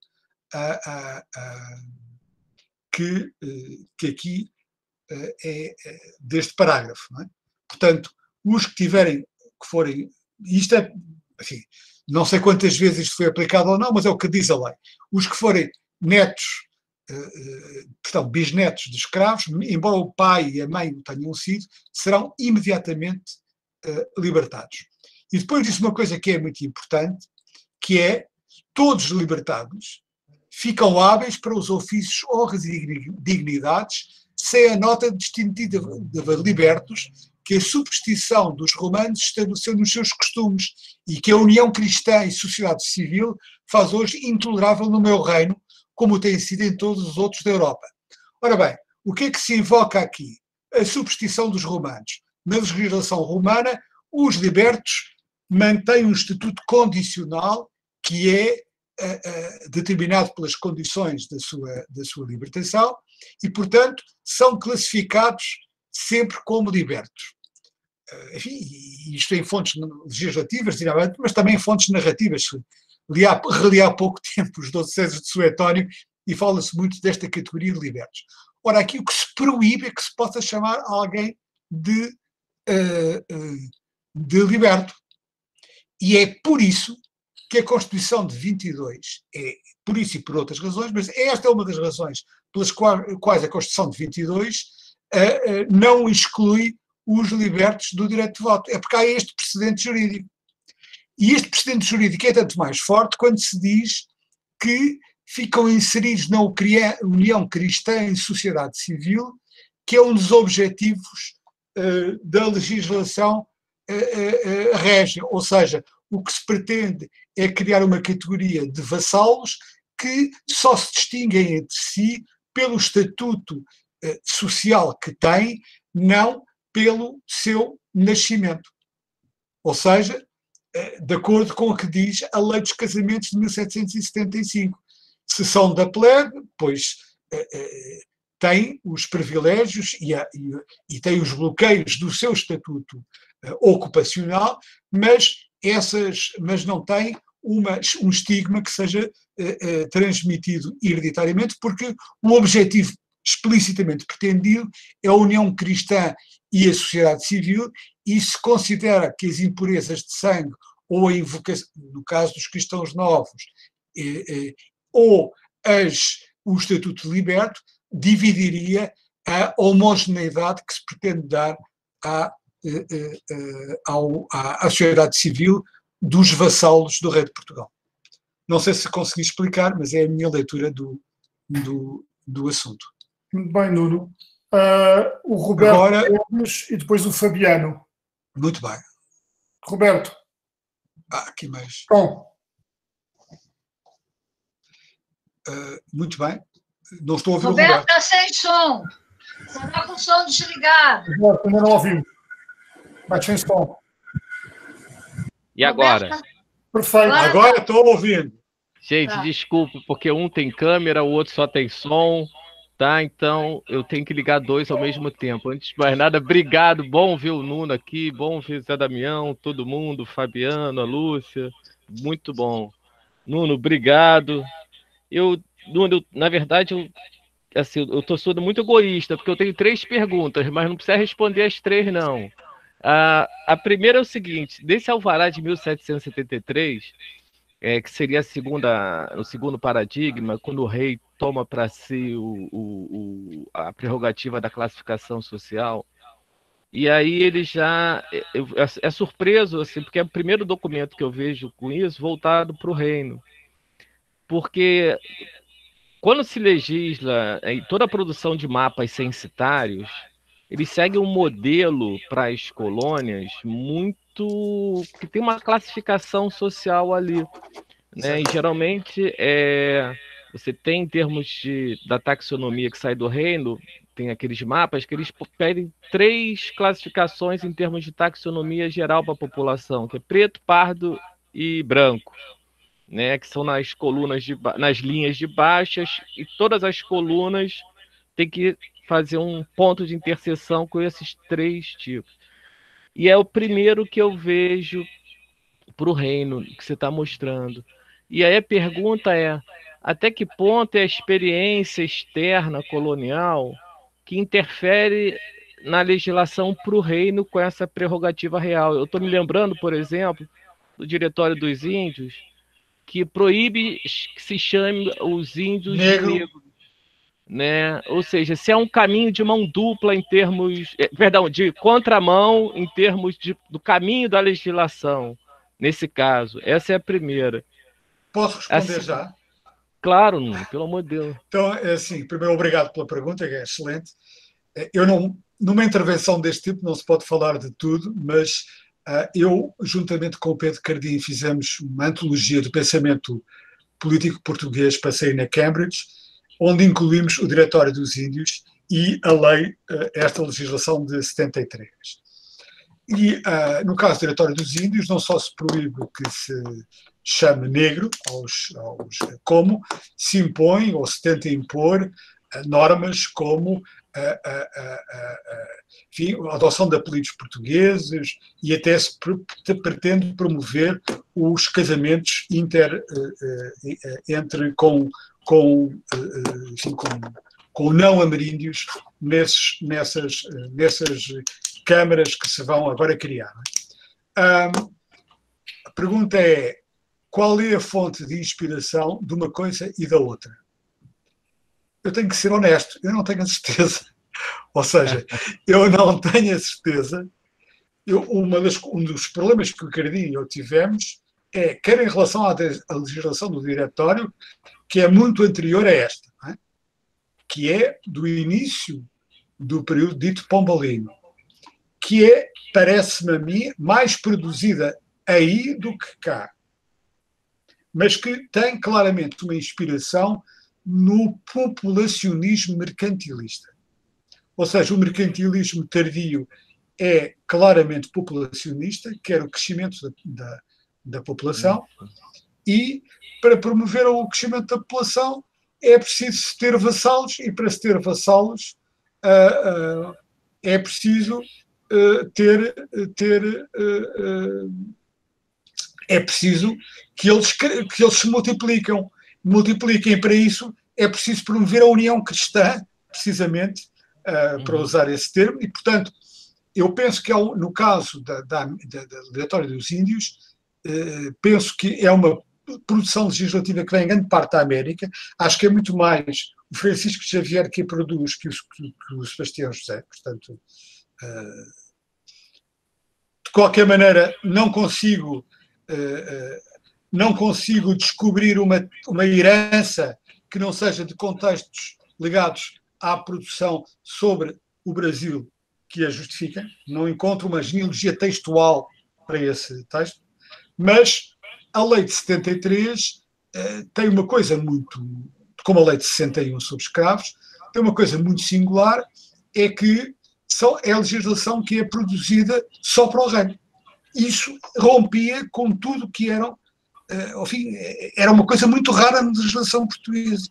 que aqui é deste parágrafo. Não é? Portanto, os que forem, isto é, enfim, não sei quantas vezes isto foi aplicado ou não, mas é o que diz a lei. Os que forem netos, portanto, bisnetos de escravos, embora o pai e a mãe o tenham sido, serão imediatamente libertados. E depois disso uma coisa que é muito importante, que é, todos os libertados ficam hábeis para os ofícios, honras e dignidades, sem a nota distintiva de libertos que a superstição dos romanos estabeleceu nos seus costumes e que a união cristã e sociedade civil faz hoje intolerável no meu reino, como tem sido em todos os outros da Europa. Ora bem, o que é que se invoca aqui? A superstição dos romanos. Na legislação romana, os libertos mantêm um estatuto condicional que é determinado pelas condições da sua libertação e, portanto, são classificados sempre como libertos. Enfim, isto em fontes legislativas, mas também em fontes narrativas. Reli há pouco tempo os 12 Césares de Suetónio e fala-se muito desta categoria de libertos. Ora, aqui o que se proíbe é que se possa chamar alguém de liberto. E é por isso que a Constituição de 22, por isso e por outras razões, mas esta é uma das razões pelas quais a Constituição de 22 não exclui os libertos do direito de voto. É porque há este precedente jurídico. E este precedente jurídico é tanto mais forte quando se diz que ficam inseridos na União Cristã e Sociedade Civil, que é um dos objetivos da legislação régia. Ou seja, o que se pretende é criar uma categoria de vassalos que só se distinguem entre si pelo estatuto social que têm, não pelo seu nascimento. Ou seja, de acordo com o que diz a Lei dos Casamentos de 1775. Se são da plebe, pois têm os privilégios e têm os bloqueios do seu estatuto ocupacional, mas não têm um estigma que seja transmitido hereditariamente, porque o objetivo explicitamente pretendido é a união cristã e a sociedade civil, e se considera que as impurezas de sangue ou a invocação, no caso dos cristãos novos, ou o estatuto de liberto, dividiria a homogeneidade que se pretende dar à sociedade civil dos vassalos do rei de Portugal. Não sei se consegui explicar, mas é a minha leitura do assunto. Muito bem, Nuno. O Roberto Gomes e depois o Fabiano. Muito bem. Roberto. Aqui mais. Tom. Muito bem. Não estou a ouvir Roberto. o Roberto. Está sem som. Está com o som desligado. Roberto, ainda não ouvimos. Mas sem som. E agora? Perfeito. Agora estou ouvindo. Gente, desculpa, porque um tem câmera, o outro só tem som, tá? Então eu tenho que ligar dois ao mesmo tempo. Antes de mais nada, obrigado. Bom ver o Nuno aqui, bom ver o Zé Damião, todo mundo, Fabiano, a Lúcia. Muito bom. Nuno, obrigado. Nuno, na verdade, eu tô sendo muito egoísta, porque eu tenho 3 perguntas, mas não precisa responder as 3, não. A primeira é o seguinte: desse alvará de 1773, que seria o segundo paradigma, quando o rei toma para si a prerrogativa da classificação social, e aí ele já é surpreso, assim, porque é o primeiro documento que eu vejo com isso voltado para o reino, porque quando se legisla em toda a produção de mapas censitários, ele segue um modelo para as colônias muito que tem uma classificação social ali, né? E geralmente você tem em termos da taxonomia que sai do reino, tem aqueles mapas que eles pedem 3 classificações em termos de taxonomia geral para a população, que é preto, pardo e branco, né? Que são nas colunas nas linhas de baixas, e todas as colunas têm que fazer um ponto de interseção com esses 3 tipos. E é o primeiro que eu vejo para o reino que você está mostrando. E aí a pergunta é: até que ponto é a experiência externa colonial que interfere na legislação para o reino com essa prerrogativa real? Eu estou me lembrando, por exemplo, do Diretório dos Índios, que proíbe que se chame os índios de negros, né? Ou seja, se é um caminho de mão dupla em termos, perdão, de contramão em termos do caminho da legislação, nesse caso. Essa é a primeira. Posso responder já? Claro, pelo amor de Deus. Então, é assim, primeiro, obrigado pela pergunta, que é excelente. Eu não, numa intervenção deste tipo, não se pode falar de tudo, mas eu, juntamente com o Pedro Cardim, fizemos uma antologia do pensamento político português para sair na Cambridge, onde incluímos o Diretório dos Índios e a lei, esta legislação de 73. E, no caso do Diretório dos Índios, não só se proíbe que se chame negro como se impõe ou se tenta impor normas como enfim, a adoção de apelidos portugueses, e até se pretende promover os casamentos com não ameríndios nessas câmaras que se vão agora criar. A pergunta é: qual é a fonte de inspiração de uma coisa e da outra? Eu tenho que ser honesto, eu não tenho a certeza. Ou seja, eu não tenho a certeza. Um dos problemas que o Cardim e eu tivemos é, quer em relação à legislação do Diretório, que é muito anterior a esta, não é? Que é do início do período dito pombalino, que é, parece-me a mim, mais produzida aí do que cá, mas que tem claramente uma inspiração no populacionismo mercantilista. Ou seja, o mercantilismo tardio é claramente populacionista, quer o crescimento da população, e para promover o crescimento da população é preciso ter vassalos, e para se ter vassalos é preciso é preciso que eles se multipliquem. Para isso é preciso promover a união cristã, precisamente, para usar esse termo, e, portanto, eu penso que no caso da Diretório dos Índios, penso que é uma produção legislativa que vem em grande parte da América. Acho que é muito mais o Francisco Xavier que a produz que o Sebastião José. Portanto, de qualquer maneira, não consigo descobrir uma herança que não seja de contextos ligados à produção sobre o Brasil que a justifica. Não encontro uma genealogia textual para esse texto, mas a lei de 73 tem uma coisa muito, como a lei de 61 sobre escravos, tem uma coisa muito singular, é que é a legislação que é produzida só para o reino. Isso rompia com tudo que eram, enfim, era uma coisa muito rara na legislação portuguesa.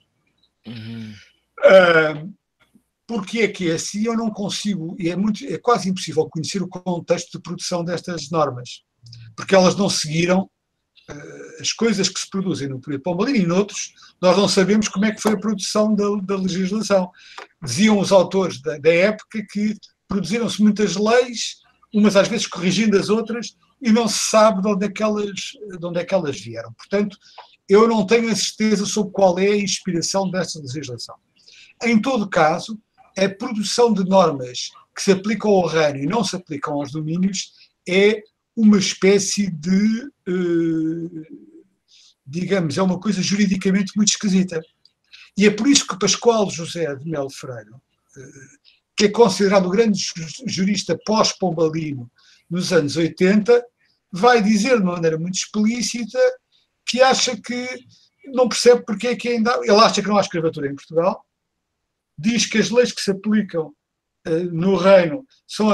Porque é que é assim? Eu não consigo, é quase impossível conhecer o contexto de produção destas normas, porque elas não seguiram as coisas que se produzem no período pombalino, e noutros nós não sabemos como é que foi a produção da legislação. Diziam os autores da época que produziram-se muitas leis, umas às vezes corrigindo as outras, e não se sabe de onde é que elas vieram. Portanto, eu não tenho a certeza sobre qual é a inspiração desta legislação. Em todo caso, a produção de normas que se aplicam ao reino e não se aplicam aos domínios é uma espécie de, digamos, é uma coisa juridicamente muito esquisita. E é por isso que Pascoal José de Melo Freire que é considerado o grande jurista pós-Pombalino nos anos 80, vai dizer de uma maneira muito explícita que acha que não percebe porque é que ainda... Ele acha que não há escravatura em Portugal, diz que as leis que se aplicam no Reino são,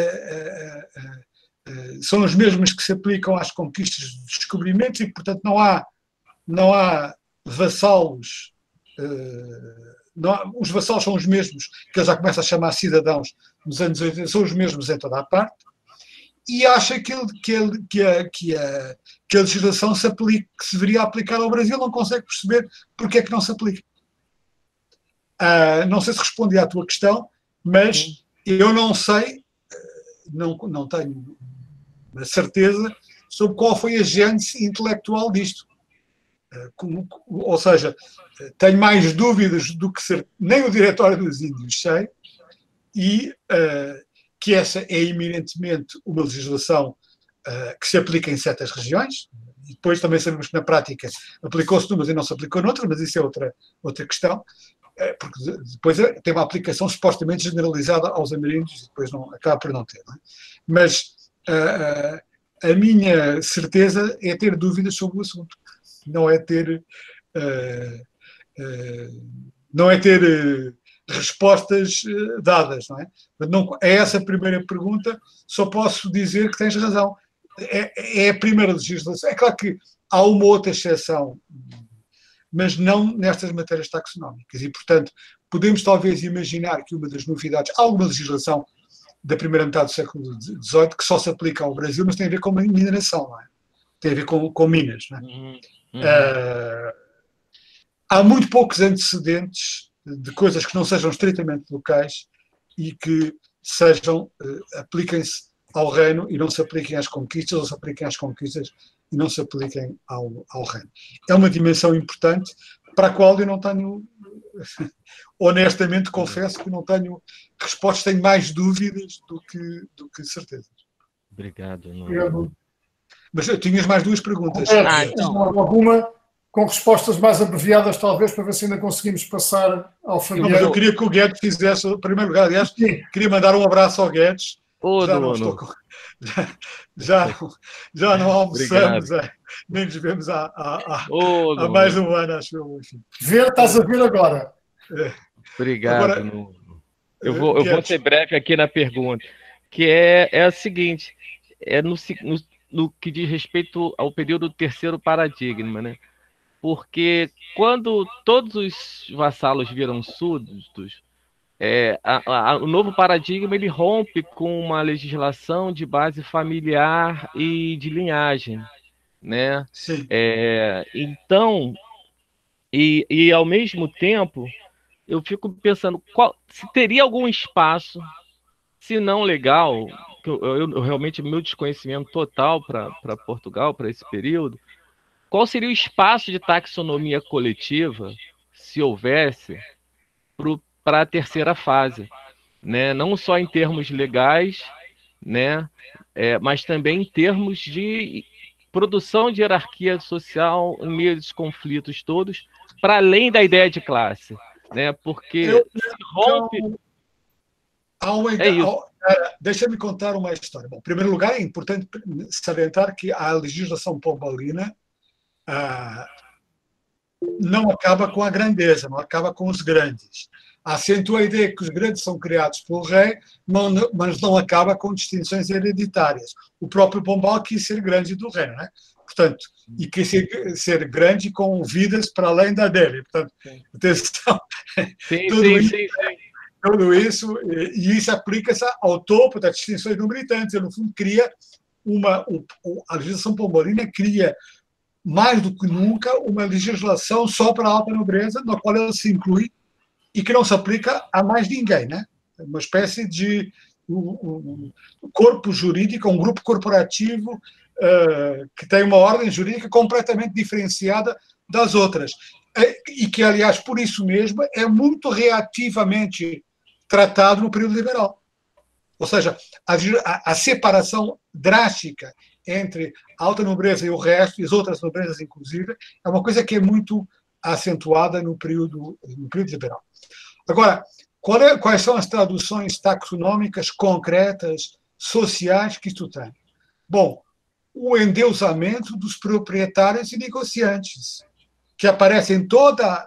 são as mesmas que se aplicam às conquistas de descobrimentos e, portanto, não há vassalos... os vassalos são os mesmos, que ele já começa a chamar cidadãos nos anos 80, são os mesmos em toda a parte, e acha que a legislação se deveria aplicar ao Brasil, não consegue perceber porque é que não se aplica. Não sei se respondi à tua questão, mas eu não sei, não tenho a certeza sobre qual foi a gênese intelectual disto. Ou seja, tenho mais dúvidas do que nem o Diretório dos Índios sei, e que essa é eminentemente uma legislação que se aplica em certas regiões, e depois também sabemos que na prática aplicou-se numas e não se aplicou noutras, mas isso é outra questão, porque depois tem uma aplicação supostamente generalizada aos ameríndios e depois acaba por não ter. Não é? Mas a minha certeza é ter dúvidas sobre o assunto, não é ter respostas dadas, não é? A essa primeira pergunta só posso dizer que tens razão. É a primeira legislação. É claro que há uma outra exceção, mas não nestas matérias taxonómicas. E, portanto, podemos talvez imaginar que uma das novidades, há alguma legislação da primeira metade do século XVIII que só se aplica ao Brasil, mas tem a ver com mineração, não é? Tem a ver com minas, não é? Há muito poucos antecedentes de coisas que não sejam estritamente locais e que apliquem-se ao reino e não se apliquem às conquistas, ou se apliquem às conquistas e não se apliquem ao reino. É uma dimensão importante para a qual eu não tenho, honestamente confesso que não tenho respostas, tenho mais dúvidas do que certezas. Obrigado. Mas eu tinhas mais duas perguntas. Alguma com respostas mais abreviadas, talvez, para ver se ainda conseguimos passar ao Fabiano. Não, mas eu queria que o Guedes fizesse, em primeiro lugar, aliás, queria mandar um abraço ao Guedes. Já não almoçamos, nem nos vemos há mais de um ano, acho eu. Enfim. Estás a ver agora. Obrigado, agora, Nuno. Eu vou ser breve aqui na pergunta, que é a seguinte, no que diz respeito ao período do terceiro paradigma, né? Porque quando todos os vassalos viram súditos, o novo paradigma ele rompe com uma legislação de base familiar e de linhagem, né? Sim. Então, e ao mesmo tempo, eu fico pensando se teria algum espaço, se não legal, eu realmente meu desconhecimento total para Portugal, para esse período, qual seria o espaço de taxonomia coletiva, se houvesse, para a terceira fase, né? Não só em termos legais, né? Mas também em termos de produção de hierarquia social em meio a esses conflitos todos, para além da ideia de classe, né? Porque rompe... Deixa-me contar uma história. Bom, em primeiro lugar, é importante salientar que a legislação pombalina não acaba com a grandeza, não acaba com os grandes. Acentua a ideia que os grandes são criados pelo rei, mas não acaba com distinções hereditárias. O próprio Pombal quis ser grande do reino, não é? Portanto, e quis ser grande com vidas para além da dele. Portanto, atenção. Tudo isso, e isso aplica-se ao topo das distinções numeritantes. No fundo, a legislação pombalina cria mais do que nunca uma legislação só para a alta nobreza, na qual ela se inclui e que não se aplica a mais ninguém, né? Uma espécie de corpo jurídico, um grupo corporativo que tem uma ordem jurídica completamente diferenciada das outras e que, aliás, por isso mesmo, é muito reativamente tratado no período liberal. Ou seja, a separação drástica entre a alta nobreza e o resto, e as outras nobrezas inclusive, é uma coisa que é muito acentuada no período liberal. Agora, Quais são as traduções taxonômicas concretas, sociais que isto tem? Bom, o endeusamento dos proprietários e negociantes, que aparece em todas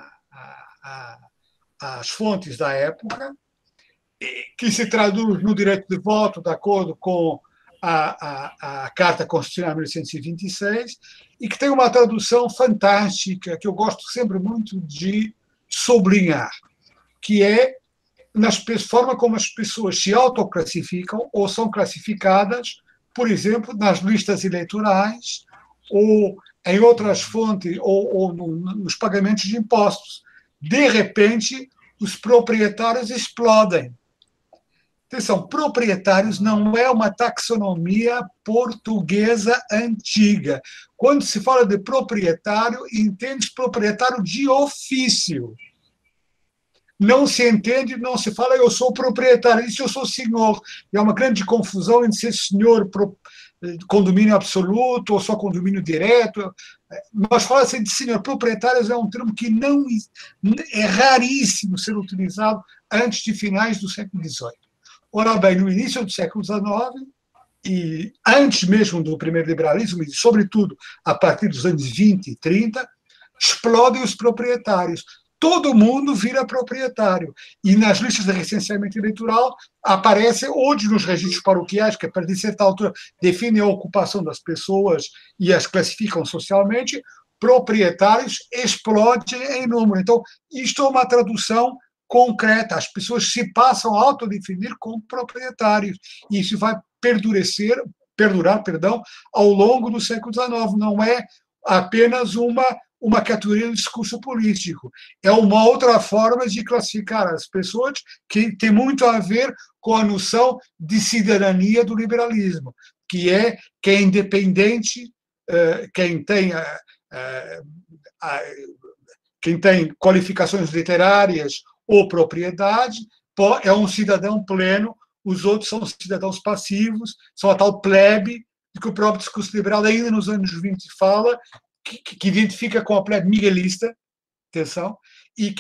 as fontes da época, que se traduz no direito de voto, de acordo com a Carta Constitucional de 1826, e que tem uma tradução fantástica, que eu gosto sempre muito de sublinhar, que é na forma como as pessoas se autoclassificam ou são classificadas, por exemplo, nas listas eleitorais ou em outras fontes, ou nos pagamentos de impostos. De repente, os proprietários explodem. Atenção, proprietários não é uma taxonomia portuguesa antiga. Quando se fala de proprietário, entende proprietário de ofício. Não se entende, não se fala, eu sou proprietário, isso eu sou senhor. E há uma grande confusão entre ser senhor condomínio absoluto ou só condomínio direto. Nós falamos assim de senhor. Proprietários é um termo que não é raríssimo ser utilizado antes de finais do século XVIII. Ora bem, no início do século XIX, e antes mesmo do primeiro liberalismo, e sobretudo a partir dos anos 20 e 30, explodem os proprietários. Todo mundo vira proprietário. E nas listas de recenseamento eleitoral aparece, hoje nos registros paroquiais, que a partir de certa altura definem a ocupação das pessoas e as classificam socialmente, proprietários explodem em número. Então, isto é uma tradução concreta. As pessoas se passam a autodefinir como proprietários. E isso vai perdurar, ao longo do século XIX. Não é apenas uma categoria de discurso político. É uma outra forma de classificar as pessoas que tem muito a ver com a noção de cidadania do liberalismo, que é quem é independente, quem tem qualificações literárias ou propriedade, é um cidadão pleno, os outros são cidadãos passivos, são a tal plebe, que o próprio discurso liberal, ainda nos anos 20, fala, que identifica com a plebe miguelista, atenção, e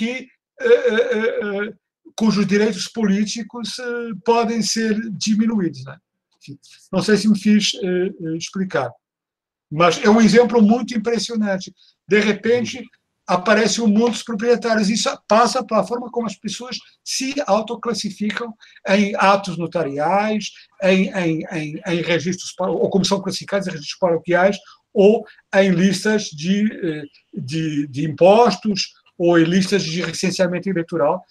cujos direitos políticos podem ser diminuídos. Né? Não sei se me fiz explicar, mas é um exemplo muito impressionante. De repente, aparece o mundo dos proprietários. Isso passa pela forma como as pessoas se autoclassificam em atos notariais, em registros, ou como são classificados em registros paroquiais, ou em listas de impostos, ou em listas de recenseamento eleitoral,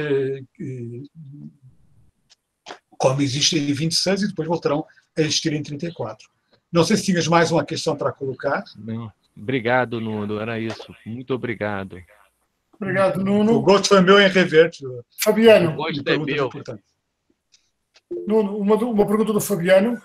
como existem em 26 e depois voltarão a existir em 34. Não sei se tinhas mais uma questão para colocar. Não. Obrigado, Nuno. Era isso. Muito obrigado. Obrigado, Nuno. O gosto foi meu em rever-te. Fabiano. O gosto é meu. Nuno, uma pergunta do Fabiano.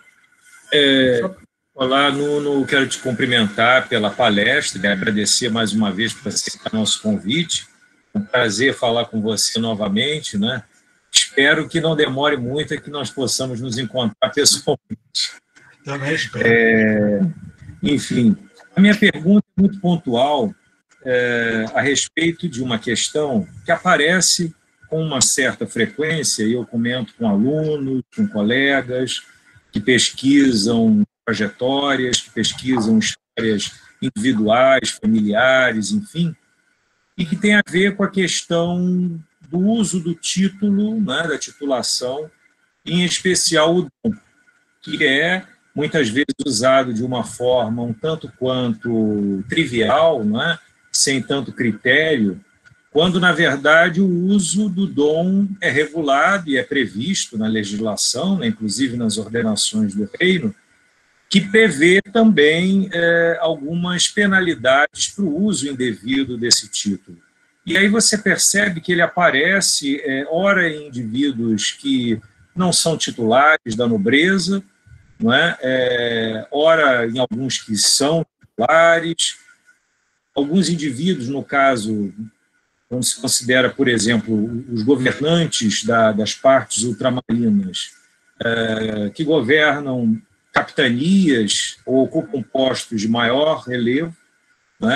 Olá, Nuno. Quero te cumprimentar pela palestra, e agradecer mais uma vez por aceitar nosso convite. É um prazer falar com você novamente, né? Espero que não demore muito e que nós possamos nos encontrar pessoalmente. Também espero. Enfim, a minha pergunta é muito pontual a respeito de uma questão que aparece com uma certa frequência, e eu comento com alunos, com colegas que pesquisam trajetórias, que pesquisam histórias individuais, familiares, enfim, e que tem a ver com a questão do uso do título, né, da titulação, em especial o dom, que é muitas vezes usado de uma forma um tanto quanto trivial, né, sem tanto critério, quando, na verdade, o uso do dom é regulado e é previsto na legislação, né, inclusive nas ordenações do reino, que prevê também algumas penalidades para o uso indevido desse título. E aí você percebe que ele aparece, ora em indivíduos que não são titulares da nobreza, não é? Ora em alguns que são titulares, alguns indivíduos, no caso, quando se considera, por exemplo, os governantes das partes ultramarinas, que governam capitanias ou ocupam postos de maior relevo, né?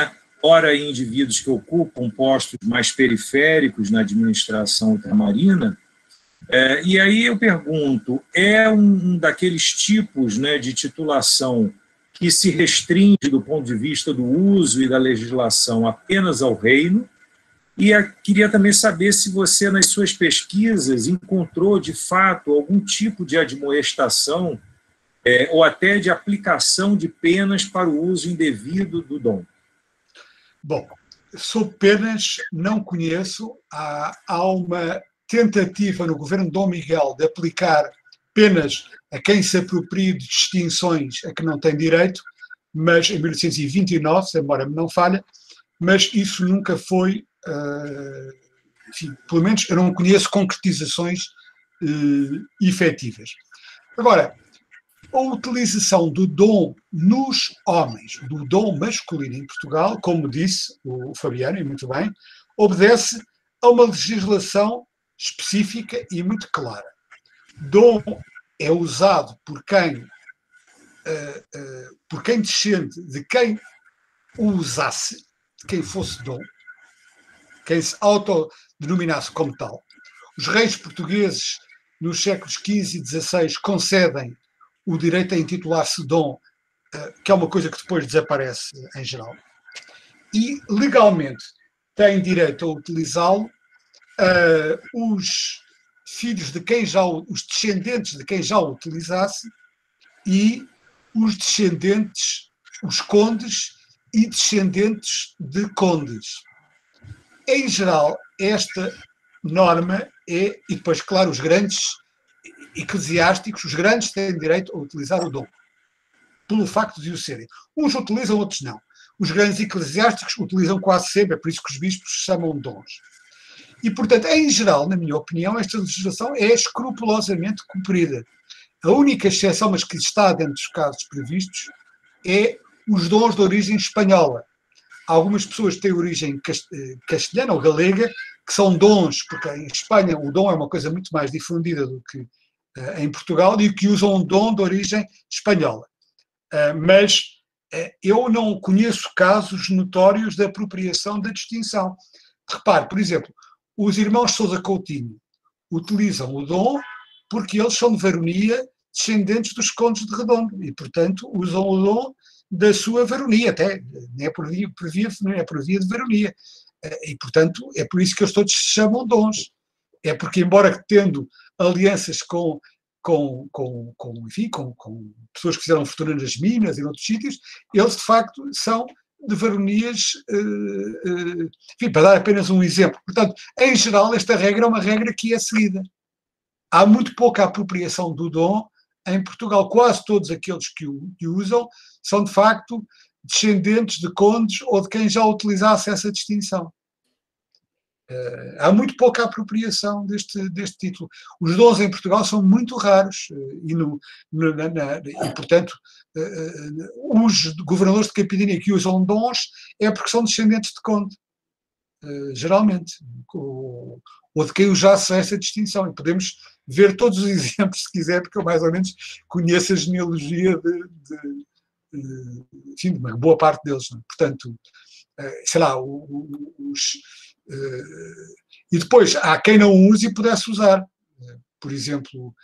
ora em indivíduos que ocupam postos mais periféricos na administração ultramarina. E aí eu pergunto, é um daqueles tipos, né, de titulação que se restringe do ponto de vista do uso e da legislação apenas ao reino? E queria também saber se você, nas suas pesquisas, encontrou, de fato, algum tipo de admoestação ou até de aplicação de penas para o uso indevido do dom. Bom, sobre penas não conheço. Há uma tentativa no governo de Dom Miguel de aplicar penas a quem se aproprie de distinções a que não tem direito, mas em 1829, se a memória me não falha, mas isso nunca foi, enfim, pelo menos eu não conheço concretizações efetivas. Agora, a utilização do dom nos homens, do dom masculino em Portugal, como disse o Fabiano, e muito bem, obedece a uma legislação específica e muito clara. Dom é usado por quem descende de quem o usasse, de quem fosse dom, quem se autodenominasse como tal. Os reis portugueses, nos séculos XV e XVI, concedem o direito a intitular-se dom, que é uma coisa que depois desaparece em geral. E, legalmente, têm direito a utilizá-lo os filhos de quem os descendentes de quem já o utilizasse e os descendentes, os condes e descendentes de condes. Em geral, esta norma e depois, claro, os grandes eclesiásticos, os grandes têm direito a utilizar o dom, pelo facto de o serem. Uns utilizam, outros não. Os grandes eclesiásticos utilizam quase sempre, é por isso que os bispos chamam dons. E, portanto, em geral, na minha opinião, esta legislação é escrupulosamente cumprida. A única exceção, mas que está dentro dos casos previstos, é os dons de origem espanhola. Algumas pessoas têm origem castelhana ou galega, que são dons, porque em Espanha o dom é uma coisa muito mais difundida do que em Portugal, e que usam um dom de origem espanhola. Mas eu não conheço casos notórios de apropriação da distinção. Repare, por exemplo, os irmãos Sousa Coutinho utilizam o dom porque eles são de varonia descendentes dos condes de Redondo e, portanto, usam o dom da sua varonia, até não é por via de varonia. E, portanto, é por isso que eles todos se chamam dons. É porque, embora tendo alianças com pessoas que fizeram fortuna nas minas e em outros sítios, eles, de facto, são de varonias, enfim, para dar apenas um exemplo. Portanto, em geral, esta regra é uma regra que é seguida. Há muito pouca apropriação do dom em Portugal. Quase todos aqueles que o usam são, de facto, descendentes de condes ou de quem já utilizasse essa distinção. Há muito pouca apropriação deste título. Os dons em Portugal são muito raros e portanto, os governadores de capitania que usam dons é porque são descendentes de conde, geralmente, ou de quem usasse essa distinção. E podemos ver todos os exemplos, se quiser, porque eu mais ou menos conheço a genealogia de uma boa parte deles. Não é? Portanto, sei lá, e depois há quem não use e pudesse usar. Por exemplo,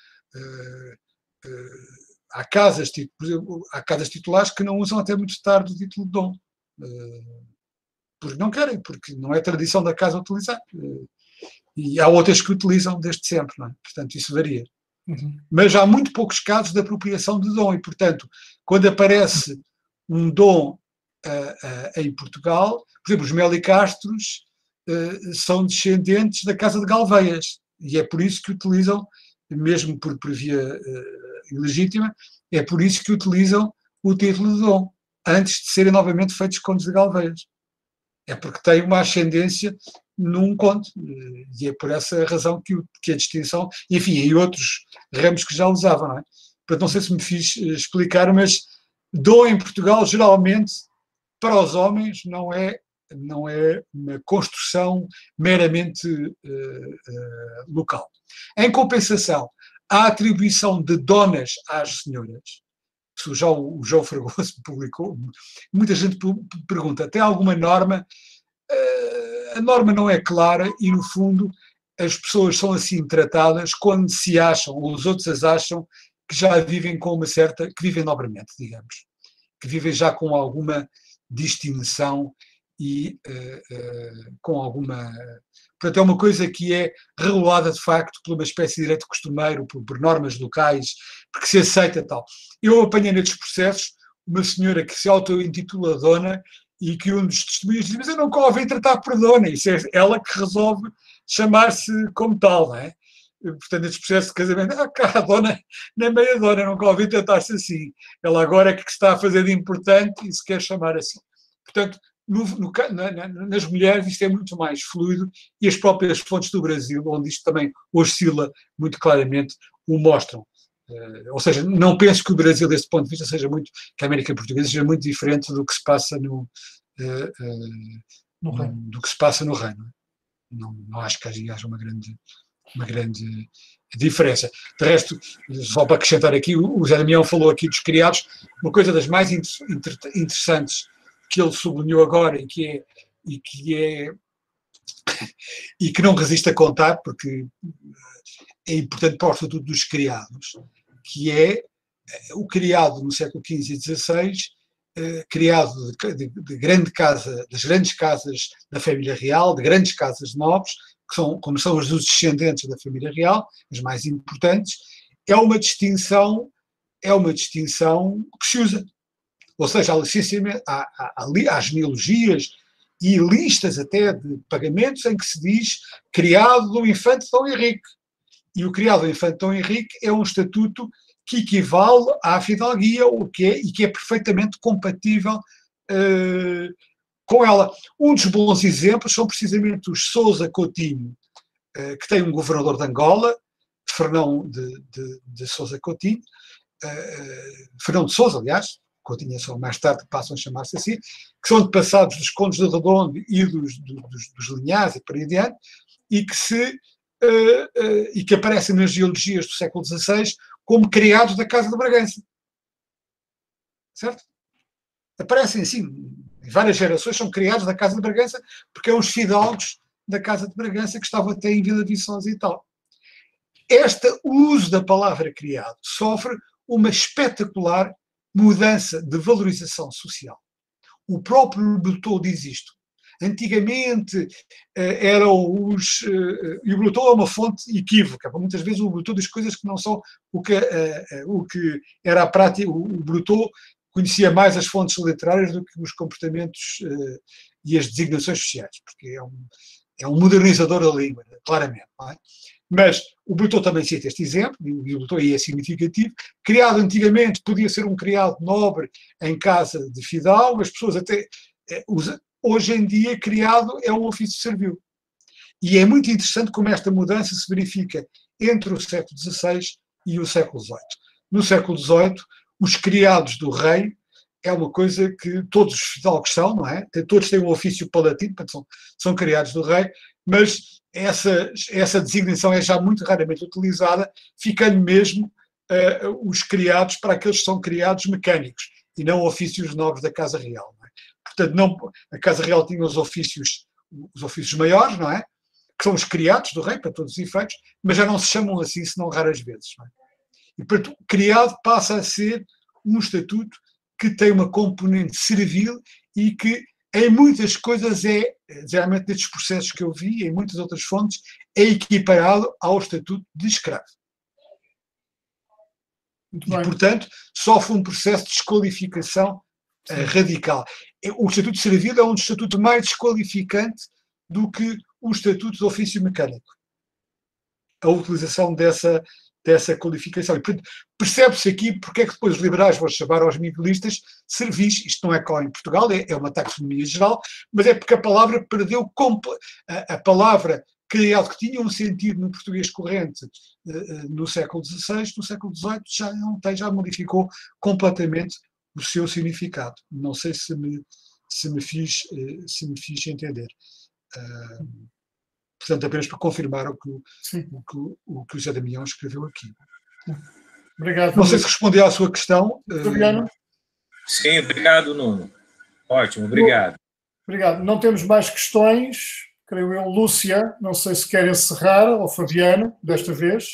há casas titulares que não usam até muito tarde o título de dom. Porque não querem, porque não é tradição da casa utilizar. E há outras que utilizam desde sempre. Não é? Portanto, isso varia. Uhum. Mas há muito poucos casos de apropriação de dom. E, portanto, quando aparece um dom em Portugal, por exemplo, os Melicastros são descendentes da Casa de Galveias, e é por isso que utilizam, mesmo por via ilegítima, é por isso que utilizam o título de dom, antes de serem novamente feitos condes de Galveias. É porque têm uma ascendência num conde, e é por essa razão que a distinção, enfim, e outros ramos que já usavam, não é? Portanto, não sei se me fiz explicar, mas dom em Portugal, geralmente, para os homens, não é uma construção meramente local. Em compensação, a atribuição de donas às senhoras se o João Fragoso publicou, muita gente pergunta, tem alguma norma? A norma não é clara e, no fundo, as pessoas são assim tratadas quando se acham, ou os outros as acham, que já vivem com uma certa, que vivem nobremente, digamos, que vivem já com alguma distinção e com alguma... Portanto, é uma coisa que é regulada, de facto, por uma espécie de direito costumeiro, por normas locais, porque se aceita tal. Eu apanhei nestes processos uma senhora que se auto-intitula dona e que um dos testemunhos diz, mas eu nunca ouvi tratar por dona, isso é ela que resolve chamar-se como tal, não é? Portanto, estes processos de casamento, cá, a dona, nem meia dona, nunca ouvi tratar-se assim. Ela agora é que está a fazer de importante e se quer chamar assim. Portanto, nas mulheres isto é muito mais fluido e as próprias fontes do Brasil, onde isto também oscila muito claramente, o mostram. Ou seja, não penso que o Brasil, desse ponto de vista, seja muito, que a América Portuguesa seja muito diferente do que se passa no Reino. Não acho que haja uma grande diferença. De resto, só para acrescentar aqui, o Zé Damião falou aqui dos criados, uma coisa das mais interessantes que ele sublinhou agora e que não resiste a contar, porque é importante para o estatuto dos criados, que é o criado no século XV e XVI, criado de grande casa, das grandes casas da família real, de grandes casas nobres, que são, como são os dos descendentes da família real, as mais importantes, é uma distinção que se usa. Ou seja, há genealogias e listas até de pagamentos em que se diz criado do infante Dom Henrique. E o criado do infante Dom Henrique é um estatuto que equivale à fidalguia, e que é perfeitamente compatível com ela. Um dos bons exemplos são precisamente os Sousa Coutinho, que tem um governador de Angola, Fernão de Sousa Coutinho, Fernão de Sousa, aliás, Coutinho só mais tarde passam a chamar-se assim, que são antepassados dos Condes de Redondo e dos Linhares e por aí adiante, e que aparecem nas genealogias do século XVI como criados da Casa de Bragança. Certo? Aparecem assim, em várias gerações são criados da Casa de Bragança, porque são os fidalgos da Casa de Bragança que estavam até em Vila Viçosa e tal. O uso da palavra criado sofre uma espetacular mudança de valorização social. O próprio Bluetooth diz isto. Antigamente eram os... e o Bluetooth é uma fonte equívoca. Muitas vezes o Bluetooth diz coisas que não são o que era a prática. O Bluetooth conhecia mais as fontes literárias do que os comportamentos e as designações sociais, porque é um modernizador da língua, claramente. Não é? Mas o Bluetooth também cita este exemplo, e o Bluetooth aí é significativo. Criado antigamente, podia ser um criado nobre em casa de fidalgo, as pessoas até... Hoje em dia, criado é um ofício de servil. E é muito interessante como esta mudança se verifica entre o século XVI e o século XVIII. No século XVIII, os criados do rei é uma coisa que todos os fidalgos são, não é? Todos têm um ofício palatino, portanto são criados do rei, mas essa designação é já muito raramente utilizada, ficando mesmo os criados para aqueles que são criados mecânicos e não ofícios nobres da Casa Real. Não é? Portanto, a Casa Real tinha os ofícios maiores, não é? Que são os criados do rei, para todos os efeitos, mas já não se chamam assim, senão raras vezes. Não é? E, portanto, o criado passa a ser um estatuto que tem uma componente servil e que, em muitas coisas, geralmente nestes processos que eu vi, em muitas outras fontes, é equiparado ao estatuto de escravo. E, portanto, sofre um processo de desqualificação radical. O estatuto de servil é um estatuto mais desqualificante do que o estatuto de ofício mecânico. A utilização dessa qualificação. E percebe-se aqui porque é que depois os liberais vão chamar aos miguelistas servis. Isto não é cá em Portugal, é uma taxonomia geral, mas é porque a palavra perdeu a palavra criado, que tinha um sentido no português corrente no século XVI, no século XVIII já não tem, já modificou completamente o seu significado. Não sei se me fiz entender. Portanto, apenas para confirmar o que o José Damião escreveu aqui. Obrigado. Não sei se respondeu à sua questão. Fabiano? Sim, obrigado, Nuno. Ótimo, obrigado. Obrigado. Não temos mais questões, creio eu. Lúcia, não sei se quer encerrar, ou Fabiano, desta vez.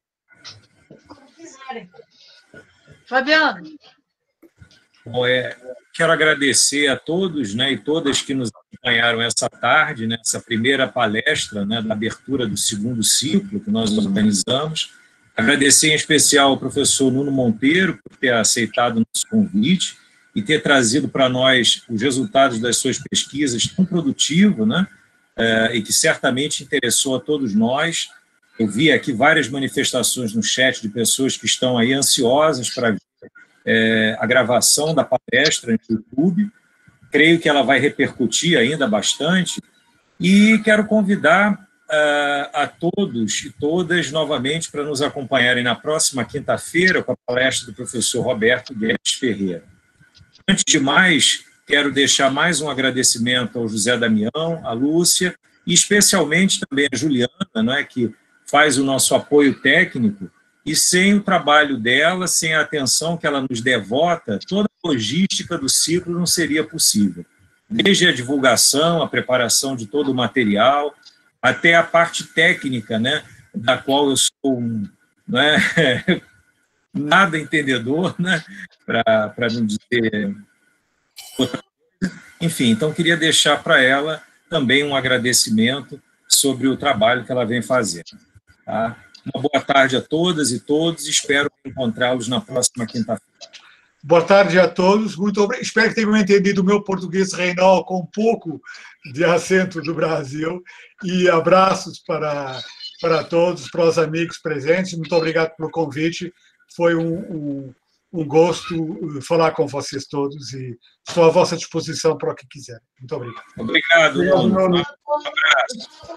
Como quiserem. Fabiano. Bom, quero agradecer a todos, né, e todas que nos acompanharam essa tarde, nessa primeira palestra, né, da abertura do segundo ciclo que nós organizamos. Agradecer em especial ao professor Nuno Monteiro por ter aceitado o nosso convite e ter trazido para nós os resultados das suas pesquisas tão produtivo, né, e que certamente interessou a todos nós. Eu vi aqui várias manifestações no chat de pessoas que estão aí ansiosas para ver a gravação da palestra no YouTube. Creio que ela vai repercutir ainda bastante e quero convidar a todos e todas novamente para nos acompanharem na próxima quinta-feira com a palestra do professor Roberto Guedes Ferreira. Antes de mais, quero deixar mais um agradecimento ao José Damião, à Lúcia e especialmente também a Juliana, né, que faz o nosso apoio técnico, e sem o trabalho dela, sem a atenção que ela nos devota, toda a logística do ciclo não seria possível. Desde a divulgação, a preparação de todo o material, até a parte técnica, né, da qual eu sou né, nada entendedor, né, para não dizer outra coisa. Enfim, então queria deixar para ela também um agradecimento sobre o trabalho que ela vem fazendo. Tá? Uma boa tarde a todas e todos, espero encontrá-los na próxima quinta-feira. Boa tarde a todos, muito obrigado. Espero que tenham entendido o meu português reinal com um pouco de acento do Brasil, e abraços para todos, para os amigos presentes. Muito obrigado pelo convite, foi um gosto falar com vocês todos e estou à vossa disposição para o que quiserem. Muito obrigado. Obrigado, Nuno. Um abraço.